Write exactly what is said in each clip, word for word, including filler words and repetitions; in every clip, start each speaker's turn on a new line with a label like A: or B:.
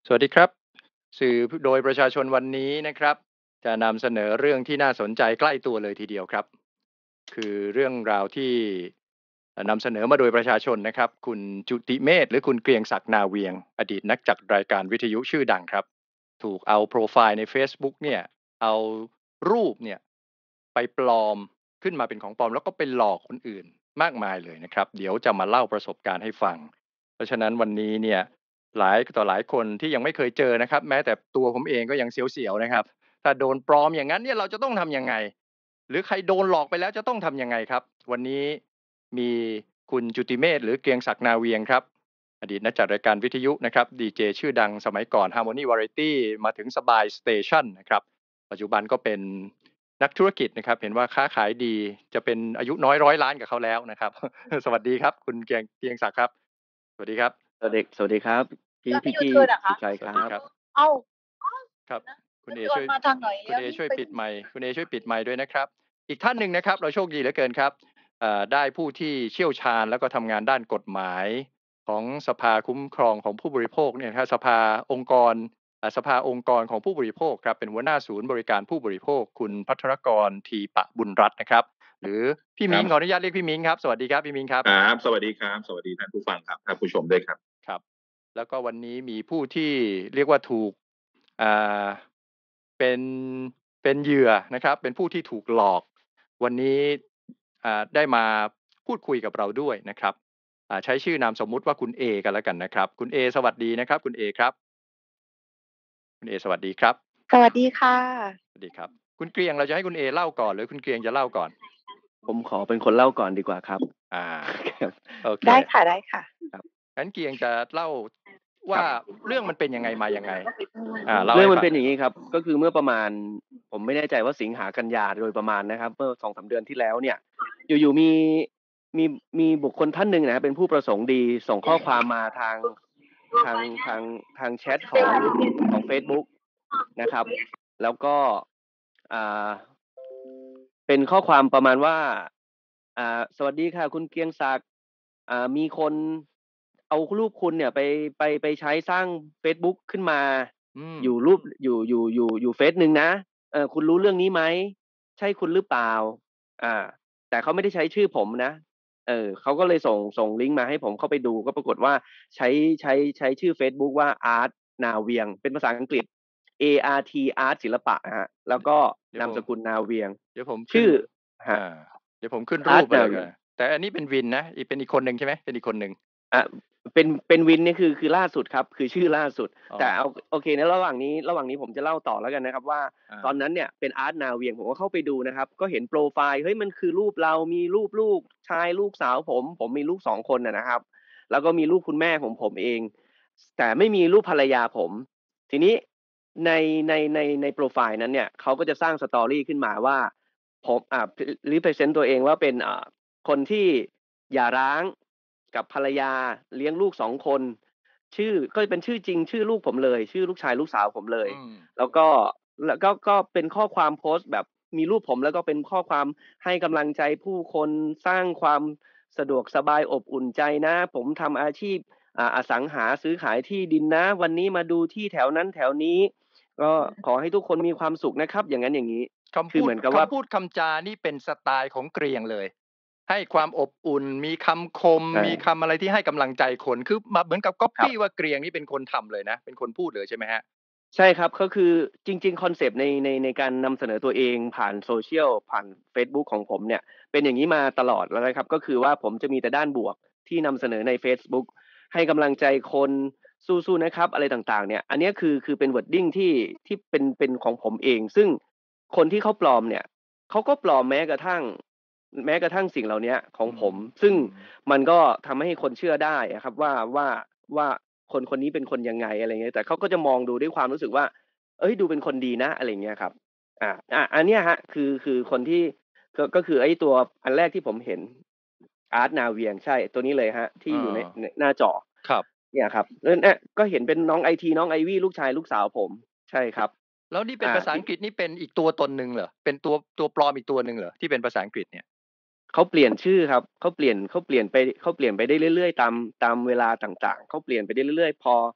A: สวัสดีครับสื่อโดยประชาชนวันนี้นะครับจะนำเสนอเรื่องที่น่าสนใจใกล้ตัวเลยทีเดียวครับคือเรื่องราวที่นำเสนอมาโดยประชาชนนะครับคุณจุติเมธหรือคุณเกรียงศักดิ์นาเวียงอดีตนักจัดรายการวิทยุชื่อดังครับถูกเอาโปรไฟล์ใน เฟซบุ๊ก เนี่ยเอารูปเนี่ยไปปลอมขึ้นมาเป็นของปลอมแล้วก็ไปหลอกคนอื่นมากมายเลยนะครับเดี๋ยวจะมาเล่าประสบการณ์ให้ฟัง เพราะฉะนั้นวันนี้เนี่ยหลายต่อหลายคนที่ยังไม่เคยเจอนะครับแม้แต่ตัวผมเองก็ยังเสียวๆนะครับถ้าโดนปลอมอย่างนั้นเนี่ยเราจะต้องทำยังไงหรือใครโดนหลอกไปแล้วจะต้องทำยังไงครับวันนี้มีคุณจุติเมธหรือเกรียงศักดิ์นาเวียงครับอดีตนักจัดรายการวิทยุนะครับดีเจชื่อดังสมัยก่อน Harmony Variety มาถึงสบายสเตชันนะครับปัจจุบันก็เป็นนักธุรกิจนะครับเห็นว่าค้าขายดีจะเป็นอายุน้อยร้อยล้านกับเขาแล้วนะครับสวัสดีครับคุณเกรียงเกรียงศักดิ์ครับ สวัสดีครับ
B: สวัสดีสวัสดีครับพี่
C: แล้วไม่ยู
B: พี่กี้
C: เทิร์นเหรอคะ
B: พี่ชัยครับ
A: สวัสดีครับ
C: เอ้า
A: ครับ
C: นะ
A: คุณ
C: แล้วชวน
A: เอช่วย
C: มาทางไหน
A: คุณเอช่วย
C: แล้วนี่ไป
A: ปิดไมค์คุณเอช่วยปิดไมค์ด้วยนะครับอีกท่านหนึ่งนะครับเราโชคดีเหลือเกินครับเอ่อได้ผู้ที่เชี่ยวชาญแล้วก็ทำงานด้านกฎหมายของสภาคุ้มครองของผู้บริโภคเนี่ยครับสภาองค์กรอ่าสภาองค์กรของผู้บริโภคครับเป็นหัวหน้าศูนย์บริการผู้บริโภคคุณภัทรกรทีปะบุญรัตน์นะครับหรือพี่
D: ครับ
A: มิ้งขออนุญาตเรียกพี่มิ้งครับสวัสดีครับพี่มิ้งครับ
D: ครับสวัสดีครับสวัสดีท่านผู้ฟังครับท่านผู้ชมด้วยครับ
A: ครับแล้วก็วันนี้มีผู้ที่เรียกว่าถูกอ่าเป็นเป็นเหยื่อนะครับเป็นผู้ที่ถูกหลอกวันนี้อ่าได้มาพูดคุยกับเราด้วยนะครับอ่าใช้ชื่อนามสมมุติว่าคุณเอกันแล้วกันนะครับคุณเอสวัสดีนะครับคุณเอครับคุณเอสวัสดีครับ
C: สวัสดีค่ะ
A: สวัสดีครับคุณเกรียงเราจะให้คุณเอเล่าก่อนหรือคุณเกรียงจะเล่าก่อน
B: ผมขอเป็นคนเล่าก่อนดีกว่าครับ
A: อ่า
B: ครับ
A: โอเค
C: ได้ค่ะได้ค่ะ
A: งั้นเกรียงจะเล่าว่า
B: ครับ
A: เรื่องมันเป็นยังไงมายังไงอ่าเล่า
B: เรื่อง
A: ให้ฟัง
B: มันเป็นอย่างนี้ครับก็คือเมื่อประมาณผมไม่แน่ใจว่าสิงหากันยาโดยประมาณนะครับเมื่อสองสามเดือนที่แล้วเนี่ยอยู่ๆมีมีมีบุคคลท่านหนึ่งนะครับเป็นผู้ประสงค์ดีส่งข้อความมาทางทางทางทางแชทของของ Facebook นะครับ แล้วก็อ่าเป็นข้อความประมาณว่าอ่าสวัสดีค่ะคุณเกรียงศักดิ์อ่ามีคนเอารูปคุณเนี่ยไปไปไปใช้สร้าง Facebook ขึ้นมา
A: อืม
B: อยู่รูปอยู่อยู่อยู่อยู่เฟซหนึ่งนะเออคุณรู้เรื่องนี้ไหมใช่คุณหรือเปล่าอ่าแต่เขาไม่ได้ใช้ชื่อผมนะเออเขาก็เลยส่งส่งลิงก์มาให้ผมเข้าไปดูก็ปรากฏว่าใช้ใช้ใช้ชื่อ Facebook ว่า Art นาเวียงเป็นภาษาอังกฤษ A R T Art ศิลปะนะฮะแล้วก็
A: เดี๋ยวผม
B: นามสกุลนาเวียง
A: เดี๋ยวผมขึ้น
B: ชื่อฮะ
A: อ่าเดี๋ยวผมขึ้นรู
B: Art
A: ปไปเลยก็
B: นาเวียง
A: แต่อันนี้เป็นวินนะอีกเป็นอีกคนหนึ่งใช่ไหมเป็นอีกคนหนึ่ง
B: อ่ะเป็นเป็นวินนี่คือคือล่าสุดครับคือชื่อล่าสุด
A: อ๋อ
B: แต่เอาโอเคในระหว่างนี้ระหว่างนี้ผมจะเล่าต่อแล้วกันนะครับว่า
A: อ่า
B: ตอนนั้นเนี่ยเป็นอาร์ตนาเวียงผมก็เข้าไปดูนะครับก็เห็นโปรไฟล์เฮ้ยมันคือรูปเรามีรูปลูกชายลูกสาวผม ผมมีลูกสองคนนะนะครับ แล้วก็มีลูกคุณแม่ของผมเอง แต่ไม่มีรูปภรรยาผม ทีนี้ในในในในโปรไฟล์นั้นเนี่ยเขาก็จะสร้างสตอรี่ขึ้นมาว่าผมอ่ารีเพรสเซนต์ตัวเองว่าเป็นอ่าคนที่หย่าร้างกับภรรยาเลี้ยงลูกสองคน ชื่อก็เป็นชื่อจริงชื่อลูกผมเลย ชื่อลูกชายลูกสาวผมเลย
A: อืม
B: แล้วก็แล้วก็ก็เป็นข้อความโพสต์แบบมีรูปผมแล้วก็เป็นข้อความให้กำลังใจผู้คนสร้างความสะดวกสบายอบอุ่นใจนะ ผมทำอาชีพอ่าอสังหาซื้อขายที่ดินนะ วันนี้มาดูที่แถวนั้นแถวนี้ ก็ขอให้ทุกคนมีความสุขนะครับ อย่างนั้นอย่างนี้
A: คำ
B: คือ
A: พูด
B: เหมือนกับว่า
A: คำพูดคำจานี่เป็นสไตล์ของเกรียงเลย ให้ความอบอุ่น มีคำคม
B: ใช่
A: มีคำอะไรที่ให้กำลังใจคนคือมาเหมือนกับก๊อป
B: ครับ
A: ปี้ว่าเกรียงนี่เป็นคนทำเลยนะ เป็นคนพูดเลยใช่ไหมฮะ
B: ใช่ครับก็คือจริงๆคอนเซปต์ในในในการนำเสนอตัวเองผ่านโซเชียลผ่าน Facebook ของผมเนี่ยเป็นอย่างนี้มาตลอดแล้วนะครับก็คือว่าผมจะมีแต่ด้านบวกที่นำเสนอใน Facebook ให้กำลังใจคนสู้ๆนะครับอะไรต่างๆเนี่ยอันนี้คือคือเป็น wording ที่ที่เป็นเป็นของผมเองซึ่งคนที่เขาปลอมเนี่ยเขาก็ปลอมแม้กระทั่งแม้กระทั่งสิ่งเหล่านี้ของผม
A: อืม
B: ซึ่ง
A: อืม
B: มันก็ทำให้คนเชื่อได้อะครับว่าว่าว่าคนคนนี้เป็นคนยังไงอะไรเงี้ยแต่เขาก็จะมองดูด้วยความรู้สึกว่า เอ้ยดูเป็นคนดีนะอะไรเงี้ยครับอ่าอ่าอันเนี้ยฮะคือคือคนที่ก็ก็คือไอ้ตัวอันแรกที่ผมเห็นอาร์ตนาเวียงใช่ตัวนี้เลยฮะที่อยู่ใน
A: อ่า
B: ในหน้าจอ
A: ครับ
B: เนี่ยครับแล้วเนี่ยก็เห็นเป็นน้องไอทีน้องไอวี่ลูกชายลูกสาวผมใช่ครับ
A: แล้วนี่เป็น
B: อ่า
A: ภาษาอังกฤษนี่เป็นอีกตัวตนหนึ่งเหรอเป็นตัวตัวปลอมอีกตัวหนึ่งเหรอที่เป็นภาษาอังกฤษเนี่ย
B: เขาเปลี่ยนชื่อครับเขาเปลี่ยนเขาเปลี่ยนไปเขาเปลี่ยนไปได้เรื่อยๆตามตามเวลาต่างๆเขาเปลี่ยนไปได้เรื่อยๆพอ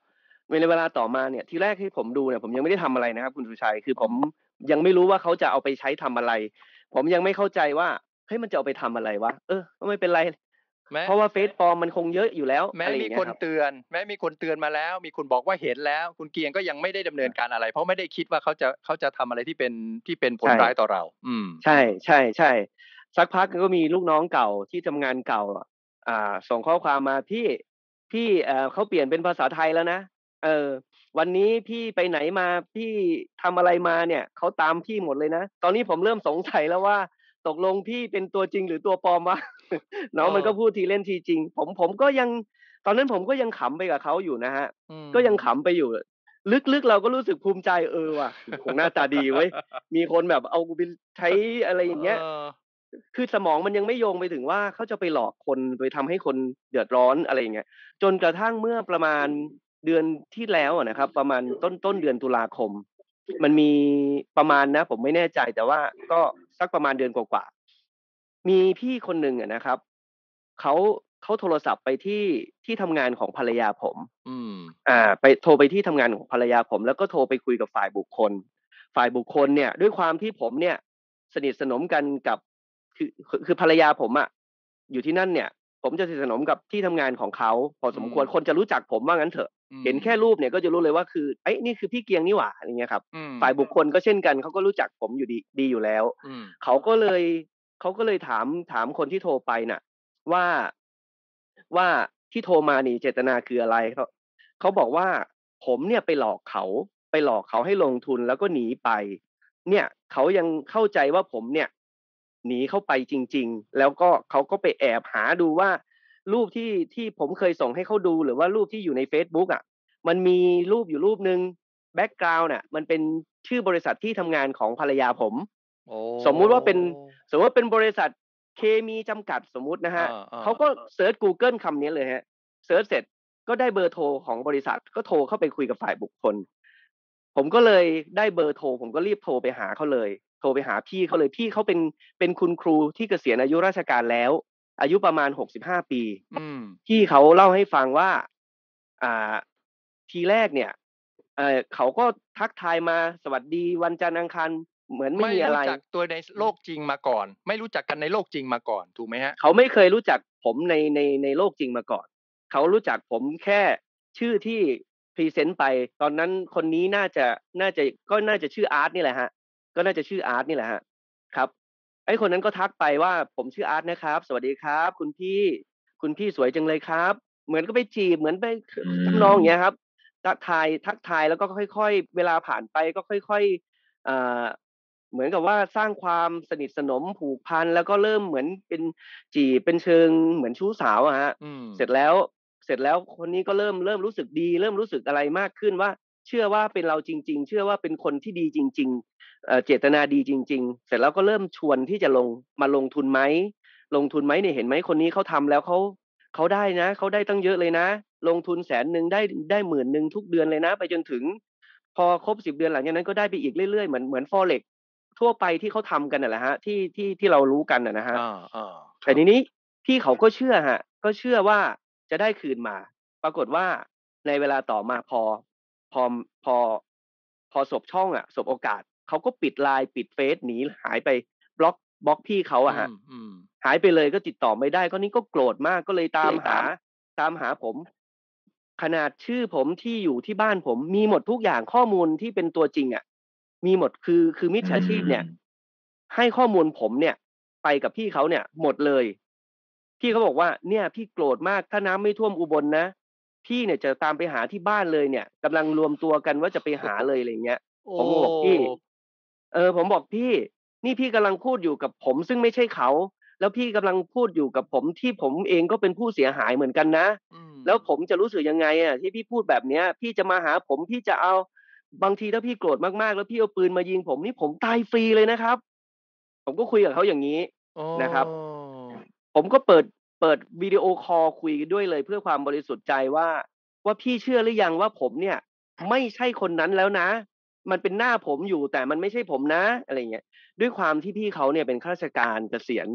B: ในเวลาต่อมาเนี่ยทีแรกที่ผมดูเนี่ยผมยังไม่ได้ทำอะไรนะครับคุณสุชัยคือผมยังไม่รู้ว่าเขาจะเอาไปใช้ทำอะไรผมยังไม่เข้าใจว่าเฮ้ยมันจะเอาไปทำอะไรวะเออก็ไม่เป็นไร
A: แม้
B: เพราะว่าเฟซปลอมมันคงเยอะอยู่แล้ว
A: แม้
B: อะไรอ
A: มี
B: ย่างเงี้
A: ค
B: ย
A: น
B: ครับ
A: เตือน แม้มีคนเตือนมาแล้ว มีคนบอกว่าเห็นแล้ว คุณเกียงก็ยังไม่ได้ดำเนินการอะไร เพราะไม่ได้คิดว่าเขาจะเขาจะทำอะไรที่เป็นที่เป็นผล
B: ใช่
A: ร้ายต่อเรา อืม
B: ใช่ๆๆสักพักก็มีลูกน้องเก่าที่ทำงานเก่าอ่าส่งข้อความมาพี่พี่เอ่อเขาเปลี่ยนเป็นภาษาไทยแล้วนะเออวันนี้พี่ไปไหนมาพี่ทำอะไรมาเนี่ยเขาตามพี่หมดเลยนะตอนนี้ผมเริ่มสงสัยแล้วว่าตกลงพี่เป็นตัวจริงหรือตัวปลอมวะ น้องมันก็พูดทีเล่นทีจริงผมผมก็ยังตอนนั้นผมก็ยังขำไปกับเขาอยู่นะฮะ
A: อืม
B: ก็ยังขำไปอยู่ลึกๆเราก็รู้สึกภูมิใจเออว่ะคงหน้าตาดีเว้ยมีคนแบบเอากูไปใช้อะไรอย่างเงี้ย
A: ออ
B: คือสมองมันยังไม่โยงไปถึงว่าเขาจะไปหลอกคนไปทำให้คนเดือดร้อนอะไรอย่างเงี้ยจนกระทั่งเมื่อประมาณเดือนที่แล้วอะนะครับประมาณต้นต้นเดือนตุลาคมมันมีประมาณนะผมไม่แน่ใจแต่ว่าก็สักประมาณเดือนกว่าๆมีพี่คนหนึ่งอะนะครับเขาเขาโทรศัพท์ไปที่ที่ทำงานของภรรยาผม
A: อืม
B: อ่าไปโทรไปที่ทำงานของภรรยาผมแล้วก็โทรไปคุยกับฝ่ายบุคคล ฝ่ายบุคคลเนี่ยด้วยความที่ผมเนี่ยสนิทสนมกันกับคือคือคือภรรยาผมอะอยู่ที่นั่นเนี่ยผมจะสนิทสนมกับที่ทำงานของเขาพอสมควร
A: อืม
B: คนจะรู้จักผมว่างั้นเถอะ
A: อืม
B: เห็นแค่รูปเนี่ยก็จะรู้เลยว่าคือเอ้ยนี่คือพี่เกียงนี่หว่าอะไรเงี้ยครับ
A: อืม
B: ฝ่ายบุคคลก็เช่นกันเขาก็รู้จักผมอยู่ดีดีอยู่แล้ว
A: อืม
B: เขาก็เลยเขาก็เลยถามถามคนที่โทรไปน่ะว่าว่าที่โทรมานี่เจตนาคืออะไรเขาเขาบอกว่าผมเนี่ยไปหลอกเขาไปหลอกเขาให้ลงทุนแล้วก็หนีไป เนี่ยเขายังเข้าใจว่าผมเนี่ยหนีเข้าไปจริงๆแล้วก็เขาก็ไปแอบหาดูว่ารูปที่ที่ผมเคยส่งให้เขาดูหรือว่ารูปที่อยู่ในเฟซบุ๊กอะมันมีรูปอยู่รูปหนึ่งแบ็กกราวนด์น่ะมันเป็นชื่อบริษัทที่ทำงานของภรรยาผม
A: โอ้
B: สมมุติว่าเป็นสมมุติว่าเป็นบริษัทเคมีจำกัดสมมุตินะฮะ
A: อ่าๆ
B: เขาก็เซิร์ชกูเกิลคำนี้เลยฮะเซิร์ชเสร็จก็ได้เบอร์โทรของบริษัทก็โทรเข้าไปคุยกับฝ่ายบุคคล ผมก็เลยได้เบอร์โทรผมก็รีบโทรไปหาเขาเลยโทรไปหาพี่เขาเลยพี่เขาเป็นเป็นคุณครูที่เกษียณอายุราชการแล้ว อายุประมาณหกสิบห้าปี
A: อืม
B: พี่เขาเล่าให้ฟังว่าอ่าทีแรกเนี่ยเอ่อเขาก็ทักทายมาสวัสดีวันจันทร์อังคารเหมือนไม่
A: ไม่
B: มีอะไร
A: รู้จักตัวในโลกจริงมาก่อน ไม่รู้จักกันในโลกจริงมาก่อน ถูกไหมฮะ?
B: เขาไม่เคยรู้จักผมในในในโลกจริงมาก่อน เขารู้จักผมแค่ชื่อที่พรีเซนต์ไป ตอนนั้นคนนี้น่าจะน่าจะก็น่าจะชื่ออาร์ตนี่แหละครับก็น่าจะชื่ออาร์ตนี่แหละครับครับไอ้คนนั้นก็ทักไปว่าผมชื่ออาร์ตนะครับสวัสดีครับคุณพี่คุณพี่สวยจังเลยครับเหมือนก็ไปจีบเหมือนไป
D: อื
B: ทำนอง
D: ม
B: อย่างเงี้ยครับทักทายทักทายแล้วก็ค่อยๆเวลาผ่านไปก็ค่อยๆอ่าเหมือนกับว่าสร้างความสนิทสนมผูกพันแล้วก็เริ่มเหมือนเป็นจีบเป็นเชิงเหมือนชู้สาวอะครับ
A: อืม
B: เสร็จแล้วเสร็จแล้วคนนี้ก็เริ่มเริ่มรู้สึกดีเริ่มรู้สึกอะไรมากขึ้นว่าเชื่อว่าเป็นเราจริงๆเชื่อว่าเป็นคนที่ดีจริงๆเอ่อเจตนาดีจริงๆเสร็จแล้วก็เริ่มชวนที่จะลงมาลงทุนไหมลงทุนไหมเนี่ยเห็นไหมคนนี้เขาทำแล้วเขาเขาได้นะเขาได้ตั้งเยอะเลยนะลงทุนแสนหนึ่งได้ได้หมื่นหนึ่งทุกเดือนเลยนะไปจนถึงพอครบสิบเดือนหลังจากนั้นก็ได้ไปอีกเรื่อยๆเหมือนเหมือน Forex ทั่วไปที่เขาทำกันน่ะแหละครับที่ที่ที่เรารู้กันอะนะครั
A: อา
B: บ
A: ๆ ค
B: แต่ทีนี้พี่เขาก็เชื่อครับก็เชื่อว่าจะได้คืนมา ปรากฏว่าในเวลาต่อมาพอพอพอพอสบช่องอะสบโอกาสเขาก็ปิด ไลน์ ปิดเฟซหนีหายไปบล็อกบล็อกพี่เขาอะครับ
A: อืม
B: หายไปเลยก็ติดต่อไม่ได้ก็นี่ก็โกรธมากก็เลยตามหาตามหาผม ขนาดชื่อผมที่อยู่ที่บ้านผมมีหมดทุกอย่างข้อมูลที่เป็นตัวจริงอะมีหมดคือคือมิจฉาชีพเนี่ย ให้ข้อมูลผมเนี่ยไปกับพี่เขาเนี่ยหมดเลย พี่เขาบอกว่าเนี่ยพี่โกรธมากถ้าน้ำไม่ท่วมอุบลนะพี่เนี่ยจะตามไปหาที่บ้านเลยเนี่ยกำลังรวมตัวกันว่าจะไปหาเลยอะไรอย่างเงี้ย
A: โอ้
B: ผมก็บอกพี่ เออผมบอกพี่ นี่พี่กำลังพูดอยู่กับผมซึ่งไม่ใช่เขา แล้วพี่กำลังพูดอยู่กับผมที่ผมเองก็เป็นผู้เสียหายเหมือนกันนะ
A: อืม
B: แล้วผมจะรู้สึกยังไงอะที่พี่พูดแบบเนี้ย พี่จะมาหาผมพี่จะเอาบางทีถ้าพี่โกรธมากๆแล้วพี่เอาปืนมายิงผมนี่ผมตายฟรีเลยนะครับ ผมก็คุยกับเขาอย่างงี้นะครับ
A: อ๋อ
B: ผมก็เปิดเปิดวิดีโอคอลคุยด้วยเลยเพื่อความบริสุทธิ์ใจว่าว่าพี่เชื่อหรือยังว่าผมเนี่ยไม่ใช่คนนั้นแล้วนะ มันเป็นหน้าผมอยู่แต่มันไม่ใช่ผมนะอะไรอย่างเงี้ยด้วยความที่พี่เขาเนี่ยเป็นข้าราชการเกษียณ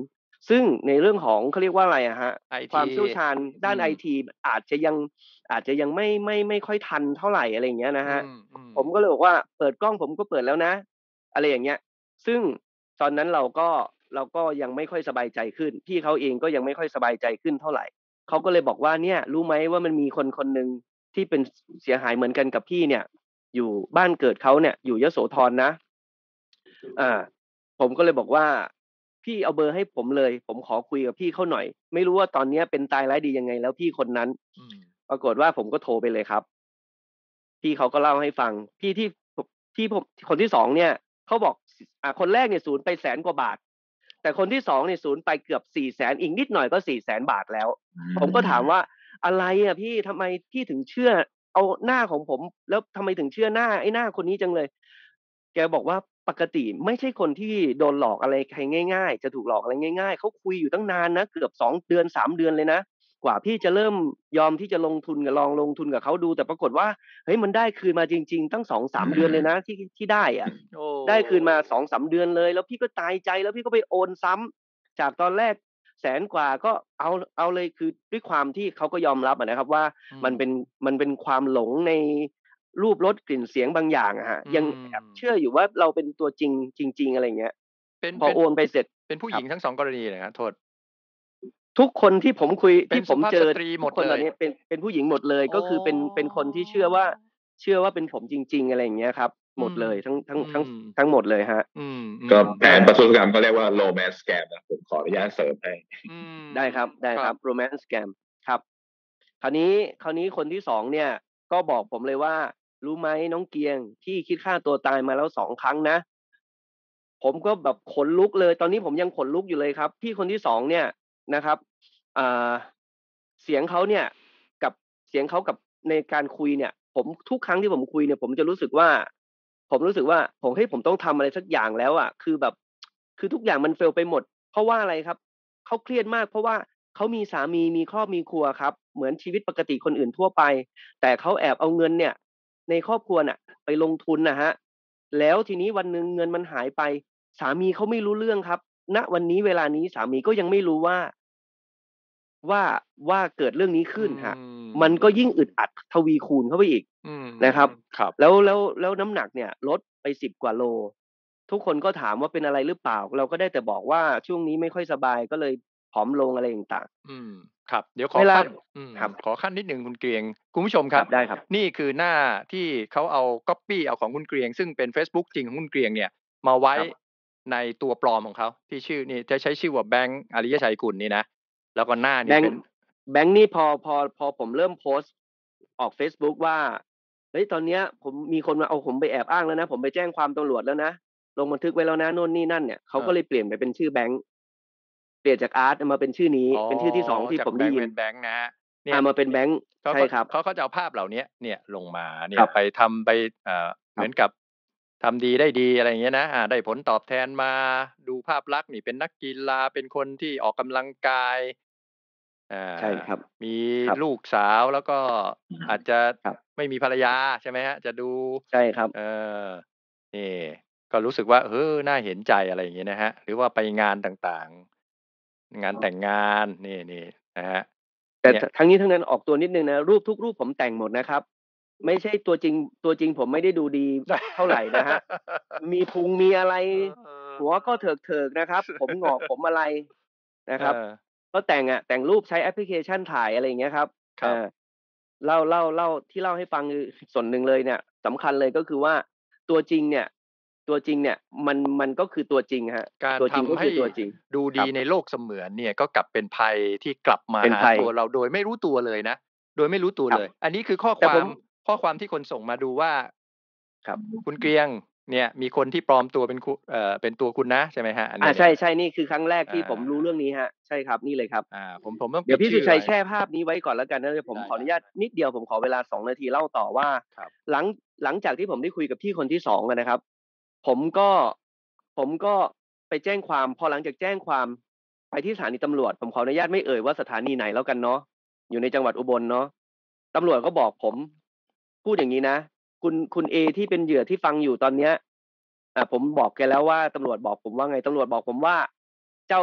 B: ซึ่งในเรื่องของเขาเรียกว่าอะไรอะฮะ
A: ไอ
B: ความ
A: ที
B: เชี่ยวชาญด้าน
A: อืม
B: ไอ ที อาจจะยังอาจจะยังไม่ไม่ไม่ค่อยทันเท่าไรอะไรอย่างเงี้ยนะ
A: อื
B: ฮะ
A: ม อืม
B: ผมก็เลยบอกว่าเปิดกล้องผมก็เปิดแล้วนะ อะไรอย่างเงี้ย ซึ่งตอนนั้นเราก็เราก็ยังไม่ค่อยสบายใจขึ้น พี่เขาเองก็ยังไม่ค่อยสบายใจขึ้นเท่าไร เขาก็เลยบอกว่าเนี่ยรู้ไหมว่ามันมีคนคนหนึ่งที่เป็น ส เสียหายเหมือนกันกับพี่เนี่ย อยู่บ้านเกิดเขาเนี่ยอยู่ยโสธรนะ อา ผมก็เลยบอกว่าพี่เอาเบอร์ให้ผมเลย ผมขอคุยกับพี่เขาหน่อย ไม่รู้ว่าตอนเนี้ยเป็นตายร้ายดียังไงแล้วพี่คนนั้น
A: อืม
B: ปรากฏว่าผมก็โทรไปเลยครับ พี่เขาก็เล่าให้ฟัง พี่ที่ ผ ที่ผม คนที่ สอง เนี่ยเขาบอก ส อ่า คนแรกเนี่ยสูญไป แสน กว่าบาท แต่คนที่ สอง เนี่ยสูญไปเกือบ สี่แสน อีกนิดหน่อยก็ สี่แสน บาทแล้ว
D: อื
B: ผมก็ถาม
D: ม
B: ว่า "อะไรอะพี่ ทำไมพี่ถึงเชื่อเอาหน้าของผม แล้วทำไมถึงเชื่อหน้าไอ้หน้าคนนี้จังเลย?" แกบอกว่า "ปกติไม่ใช่คนที่โดนหลอกอะไรใครง่าย ๆ จะถูกหลอกอะไรง่าย ๆ เขาคุยอยู่ตั้งนานนะ เกือบ สอง เดือน สาม เดือนเลยนะ กว่าพี่จะเริ่มยอมที่จะลงทุนกับ ลองลงทุนกับเขาดู แต่ปรากฏว่า เฮ้ย มันได้คืนมาจริง ๆ ตั้ง สองสาม เดือนเลยนะที่ ที่ได้อะ
A: โอ้
B: ได้คืนมา สองสาม เดือนเลย แล้วพี่ก็ตายใจ แล้วพี่ก็ไปโอนซ้ำ จากตอนแรก แสน กว่าก็เอา เอาเลย คือด้วยความที่เขาก็ยอมรับอะนะครับว่า
A: อื
B: มันเป็น มันเป็นความหลงในรูป รส กลิ่น เสียงบางอย่างอะครับ
A: อื
B: ยังแอบเช
A: ม
B: ื่ออยู่ว่าเราเป็นตัวจริง จริง ๆ อะไรอย่างเงี้ย
A: เป็น
B: พอ
A: เป็น
B: โอนไปเสร็จ
A: เป็นผู้หญ
B: ครั
A: ิง
B: บ
A: ทั้ง สอง กรณีเหรอครับ? โทษ
B: ทุกคนที่ผมคุย
A: เป
B: ท็ี
A: น่
B: ผ
A: สุภาพส
B: มเจอ
A: ตรีห
B: ท
A: มุ
B: กคนตอน
A: ดเลย
B: นี้เป็น เป็นผู้หญิงหมดเลย
A: อ๋อ
B: ก็คือเป็น เป็นคนที่เชื่อว่า เชื่อว่าเป็นผมจริง ๆ อะไรอย่างเงี้ยครับ
A: อืม
B: หมดเลย ทั้ง ทั้ง
A: อื
B: ทั้ง
A: ม
B: ทั้งหมดเลยครับ
A: อืม
D: ก็
A: ๆ
D: แผนประทุษกรรมก็เรียกว่า Romance Scam นะ ผมขออนุญาตเสริมให้
A: อืม
B: ได้ครับ ได้
A: คร
B: ครัับ
A: บ
B: Romance Scam ครับ คราวนี้ คราวนี้คนที่ สอง เนี่ยก็บอกผมเลยว่า "รู้ไหมน้องเกียง พี่คิดฆ่าตัวตายมาแล้ว สอง ครั้งนะ" ผมก็แบบขนลุกเลย ตอนนี้ผมยังขนลุกอยู่เลยครับ พี่คนที่ สอง เนี่ยนะครับ อ่า เสียงเขาเนี่ยกับ เสียงเขากับในการคุยเนี่ย ผม ทุกครั้งที่ผมคุยเนี่ยผมจะรู้สึกว่า ผมรู้สึกว่า ผม เฮ้ย ผมต้องทำอะไรสักอย่างแล้วอะ คือแบบ คือทุกอย่างมัน fail ไปหมด เพราะว่าอะไรครับ เขาเครียดมาก เพราะว่าเขามีสามี มีครอบมีครัวครับ เหมือนชีวิตปกติคนอื่นทั่วไป แต่เขาแอบเอาเงินเนี่ยในครอบครัวน่ะไปลงทุนน่ะครับ แล้วทีนี้วันหนึ่งเงินมันหายไป สามีเขาไม่รู้เรื่องครับ ณ วันนี้เวลานี้สามีก็ยังไม่รู้ว่า ว่า ว่าเกิดเรื่องนี้
A: อื
B: ขึ้นครับ มันก็ยิ่งอึดอัดทวีคูณเข้าไปอีก
A: อืม
B: นะครับ
A: ครับ
B: แล้ว แล้ว แล้วน้ำหนักเนี่ยลดไป สิบ กว่าโล ทุกคนก็ถามว่าเป็นอะไรหรือเปล่า เราก็ได้แต่บอกว่าช่วงนี้ไม่ค่อยสบาย ก็เลยผอมลงอะไรต่าง
A: อืม ครับ เดี๋ยวข
B: ๆ
A: อ
B: เวลา
A: ขั้น อืม
B: ครับ
A: ขอขั้นนิดหนึ่งคุณเกรียง คุณผู้ชมค
B: คร
A: รัับ
B: บ ได้ครับ
A: นี่คือหน้าที่เขาเอา ก๊อบปี้ เอาของคุณเกรียง ซึ่งเป็นเฟซบุ๊กจริงของคุณเกรียงเนี่ยมาไว้
B: ครับ
A: ในตัวปลอมของเขา ที่ชื่อนี่ จะใช้ชื่อว่า แบงค์ อริยชัยกุลนี่นะ แล้วก็หน้า
B: แบงค
A: นี่เป็
B: ์
A: น
B: แบงค์นี่พอ พอ พอผมเริ่มโพสต์ออกเฟซบุ๊กว่า "เฮ้ย ตอนเนี้ยผม มีคนมาเอาผมไปแอบอ้างแล้วนะ ผมไปแจ้งความตำรวจแล้วนะ ลงบันทึกไว้แล้วนะ" โน่นนี่นั่นเนี่ย เขาก็
A: เออ
B: เลยเปลี่ยนไปเป็นชื่อแบงค์ เปลี่ยนจากอาร์ตมาเป็นชื่อนี้
A: อ๋อ
B: เป็นชื่อที่ สอง ที่
A: จาก
B: ผม
A: แบงค
B: ได้ย์ิ
A: เ
B: น
A: ป็นแบงค์นะครับ เนี
B: อ่า
A: ย
B: มาเป็นแบงค์
A: เขา
B: ใช่
A: เขา
B: ครับ
A: เขาก็จะเอาภาพเหล่าเนี้ย เนี่ยลงมาเนี่
B: คร
A: ยั
B: บ
A: ไปทำ ไป เอ่อ เห
B: คร
A: มัื
B: บ
A: อนกับทำดีได้ดี อะไรอย่างเงี้ยนะ อ่า ได้ผลตอบแทนมา ดูภาพลักษณ์นี่เป็นนักกีฬา เป็นคนที่ออกกำลังกาย อ่
B: ใช่
A: า
B: ครับ
A: มี
B: ครับ
A: ลูกสาว แล้วก็
D: อืม
A: อาจจะ
B: ครับ
A: ไม่มีภรรยา ใช่ไหมครับ จะดู
B: ใช่ครับ
A: เออ นี่ ก็รู้สึกว่า เออ น่าเห็นใจ อะไรอย่างงี้นะครับ หรือว่าไปงานต่าง ๆ งานแต่งงาน นี่ ๆ นะครับ
B: แต่
A: เนี่ย
B: ท ทั้งนี้ทั้งนั้นออกตัวนิดหนึ่งนะ รูปทุกรูปผมแต่งหมดนะครับ ไม่ใช่ตัวจริง ตัวจริงผมไม่ได้ดูดีเท่าไรนะครับ มีพุง มีอะไร
A: เออ
B: หัวก็เถิก ๆ นะครับ ผมหงอก ผมอะไรนะ
A: เ
B: ครับ
A: ออ
B: ก็แต่งอะ แต่งรูปใช้แอปพลิเคชันถ่าย อะไรอย่างเงี้ยครับ
A: คร
B: อั
A: บ
B: า เล่า เล่า เล่า ที่เล่าให้ฟังคือส่วนหนึ่งเลยเนี่ย สำคัญเลยก็คือว่าตัวจริงเนี่ย ตัวจริงเนี่ยมัน มันก็คือตัวจริงครับ
A: การท
B: ตัวจริงก็
A: ำให
B: ค้ือตัวจริง
A: ดูด
B: ครีับ
A: ในโลกเสมือนเนี่ย ก็กลับเป็นภัยที่กลับมาหา
B: เป็นภัย
A: ตัวเราโดยไม่รู้ตัวเลยนะ โดยไม่รู้ตัว
B: คร
A: เ
B: ับ
A: ลย อันนี้คือข้อ
B: แต
A: ค่ว
B: ผ
A: าม
B: ม
A: ข้อความที่คนส่งมาดูว่า
B: ครับ
A: คุณเกรียง เนี่ยมีคนที่ปลอมตัวเป็นคุ เอ่อ เป็นตัวคุณนะ ใช่ไหมครับ? อัน
B: อ
A: นี้
B: า
A: เ
B: ใ
A: นี่ย
B: ช่ ๆ นี่คือครั้งแรก
A: อ
B: ที่ผมรู้
A: า
B: เรื่องนี้ครับ ใช่ครับ นี่เลยครับ
A: อา ผม ผมต้อง
B: เดี
A: ป๋
B: ยิวพี่ส
A: ดชื่อ
B: ชั
A: ไ
B: ย
A: ว้
B: แช่ภาพนี้ไว้ก่อนแล้วกันนะ เดี๋ยวผม
A: ได้
B: ขออนุญาตนิดเดียว ผมขอเวลา สอง นาทีเล่าต่อว่า
A: ครับ
B: หลัง หลังจากที่ผมได้คุยกับพี่คนที่ สอง อะนะครับ ผมก็ ผมก็ไปแจ้งความ พอหลังจากแจ้งความไปที่สถานีตำรวจ ผมขออนุญาตไม่เอ่ยว่าสถานีไหนแล้วกันเนาะ อยู่ในจังหวัดอุบลเนาะ ตำรวจก็บอกผม พูดอย่างงี้นะ "คุณ คุณเอที่เป็นเหยื่อที่ฟังอยู่ตอนเนี้ย" อ่า ผมบอกแกแล้วว่า ตำรวจบอกผมว่าไง ตำรวจบอกผมว่า "เจ้าน่ะ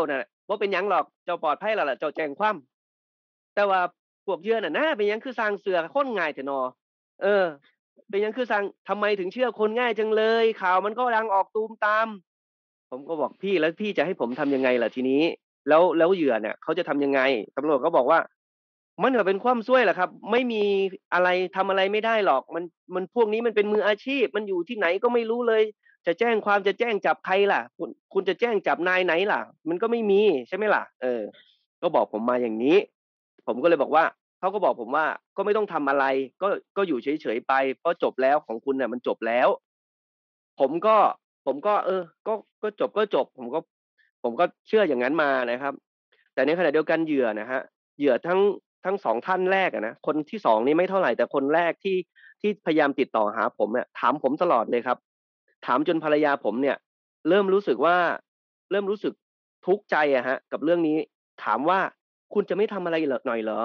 B: บ่เป็นหยังหรอกเจ้าปลอดภัยแล้วล่ะเจ้าแจ้งความแต่ว่าพวกเหยื่อน่ะนะเป็นหยังคือสร้างเสือคนง่ายแท้น้อเออ เป็นหยังคือสร้างทำไมถึงเชื่อคนง่ายจังเลย ข่าวมันก็ดังออกตูมตาม ผมก็บอกพี่แล้วพี่จะให้ผมทำยังไงล่ะทีนี้ แล้วแล้วเหยื่อเนี่ยเขาจะทำยังไงตำรวจก็บอกว่า มันก็เป็นความซวยแหละครับ ไม่มีอะไรทำอะไรไม่ได้หรอก มันมันพวกนี้มันเป็นมืออาชีพ มันอยู่ที่ไหนก็ไม่รู้เลย จะแจ้งความจะแจ้งจับใครล่ะ คุณคุณจะแจ้งจับนายไหนล่ะ มันก็ไม่มีใช่ไหมล่ะ เออ ก็บอกผมมาอย่างนี้ ผมก็เลยบอกว่าเขาก็บอกผมว่าก็ไม่ต้องทำอะไร ก็ก็อยู่เฉยๆไปเพราะจบแล้วของคุณน่ะมันจบแล้ว ผมก็ผมก็ เออ ก็ก็จบก็จบ ผมก็ผมก็เชื่ออย่างนั้นมานะครับ แต่ในขณะเดียวกันเหยื่อนะฮะเหยื่อทั้งทั้งสองท่านแรกอะนะคนที่สองนี่ไม่เท่าไหร่แต่คนแรกที่ที่พยายามติดต่อหาผมเนี่ยถามผมตลอดเลยครับ ถามจนภรรยาผมเนี่ย เริ่มรู้สึกว่า เริ่มรู้สึกทุกข์ใจอะฮะกับเรื่องนี้ ถามว่าคุณจะไม่ทำอะไรเหรอหน่อยเหรอ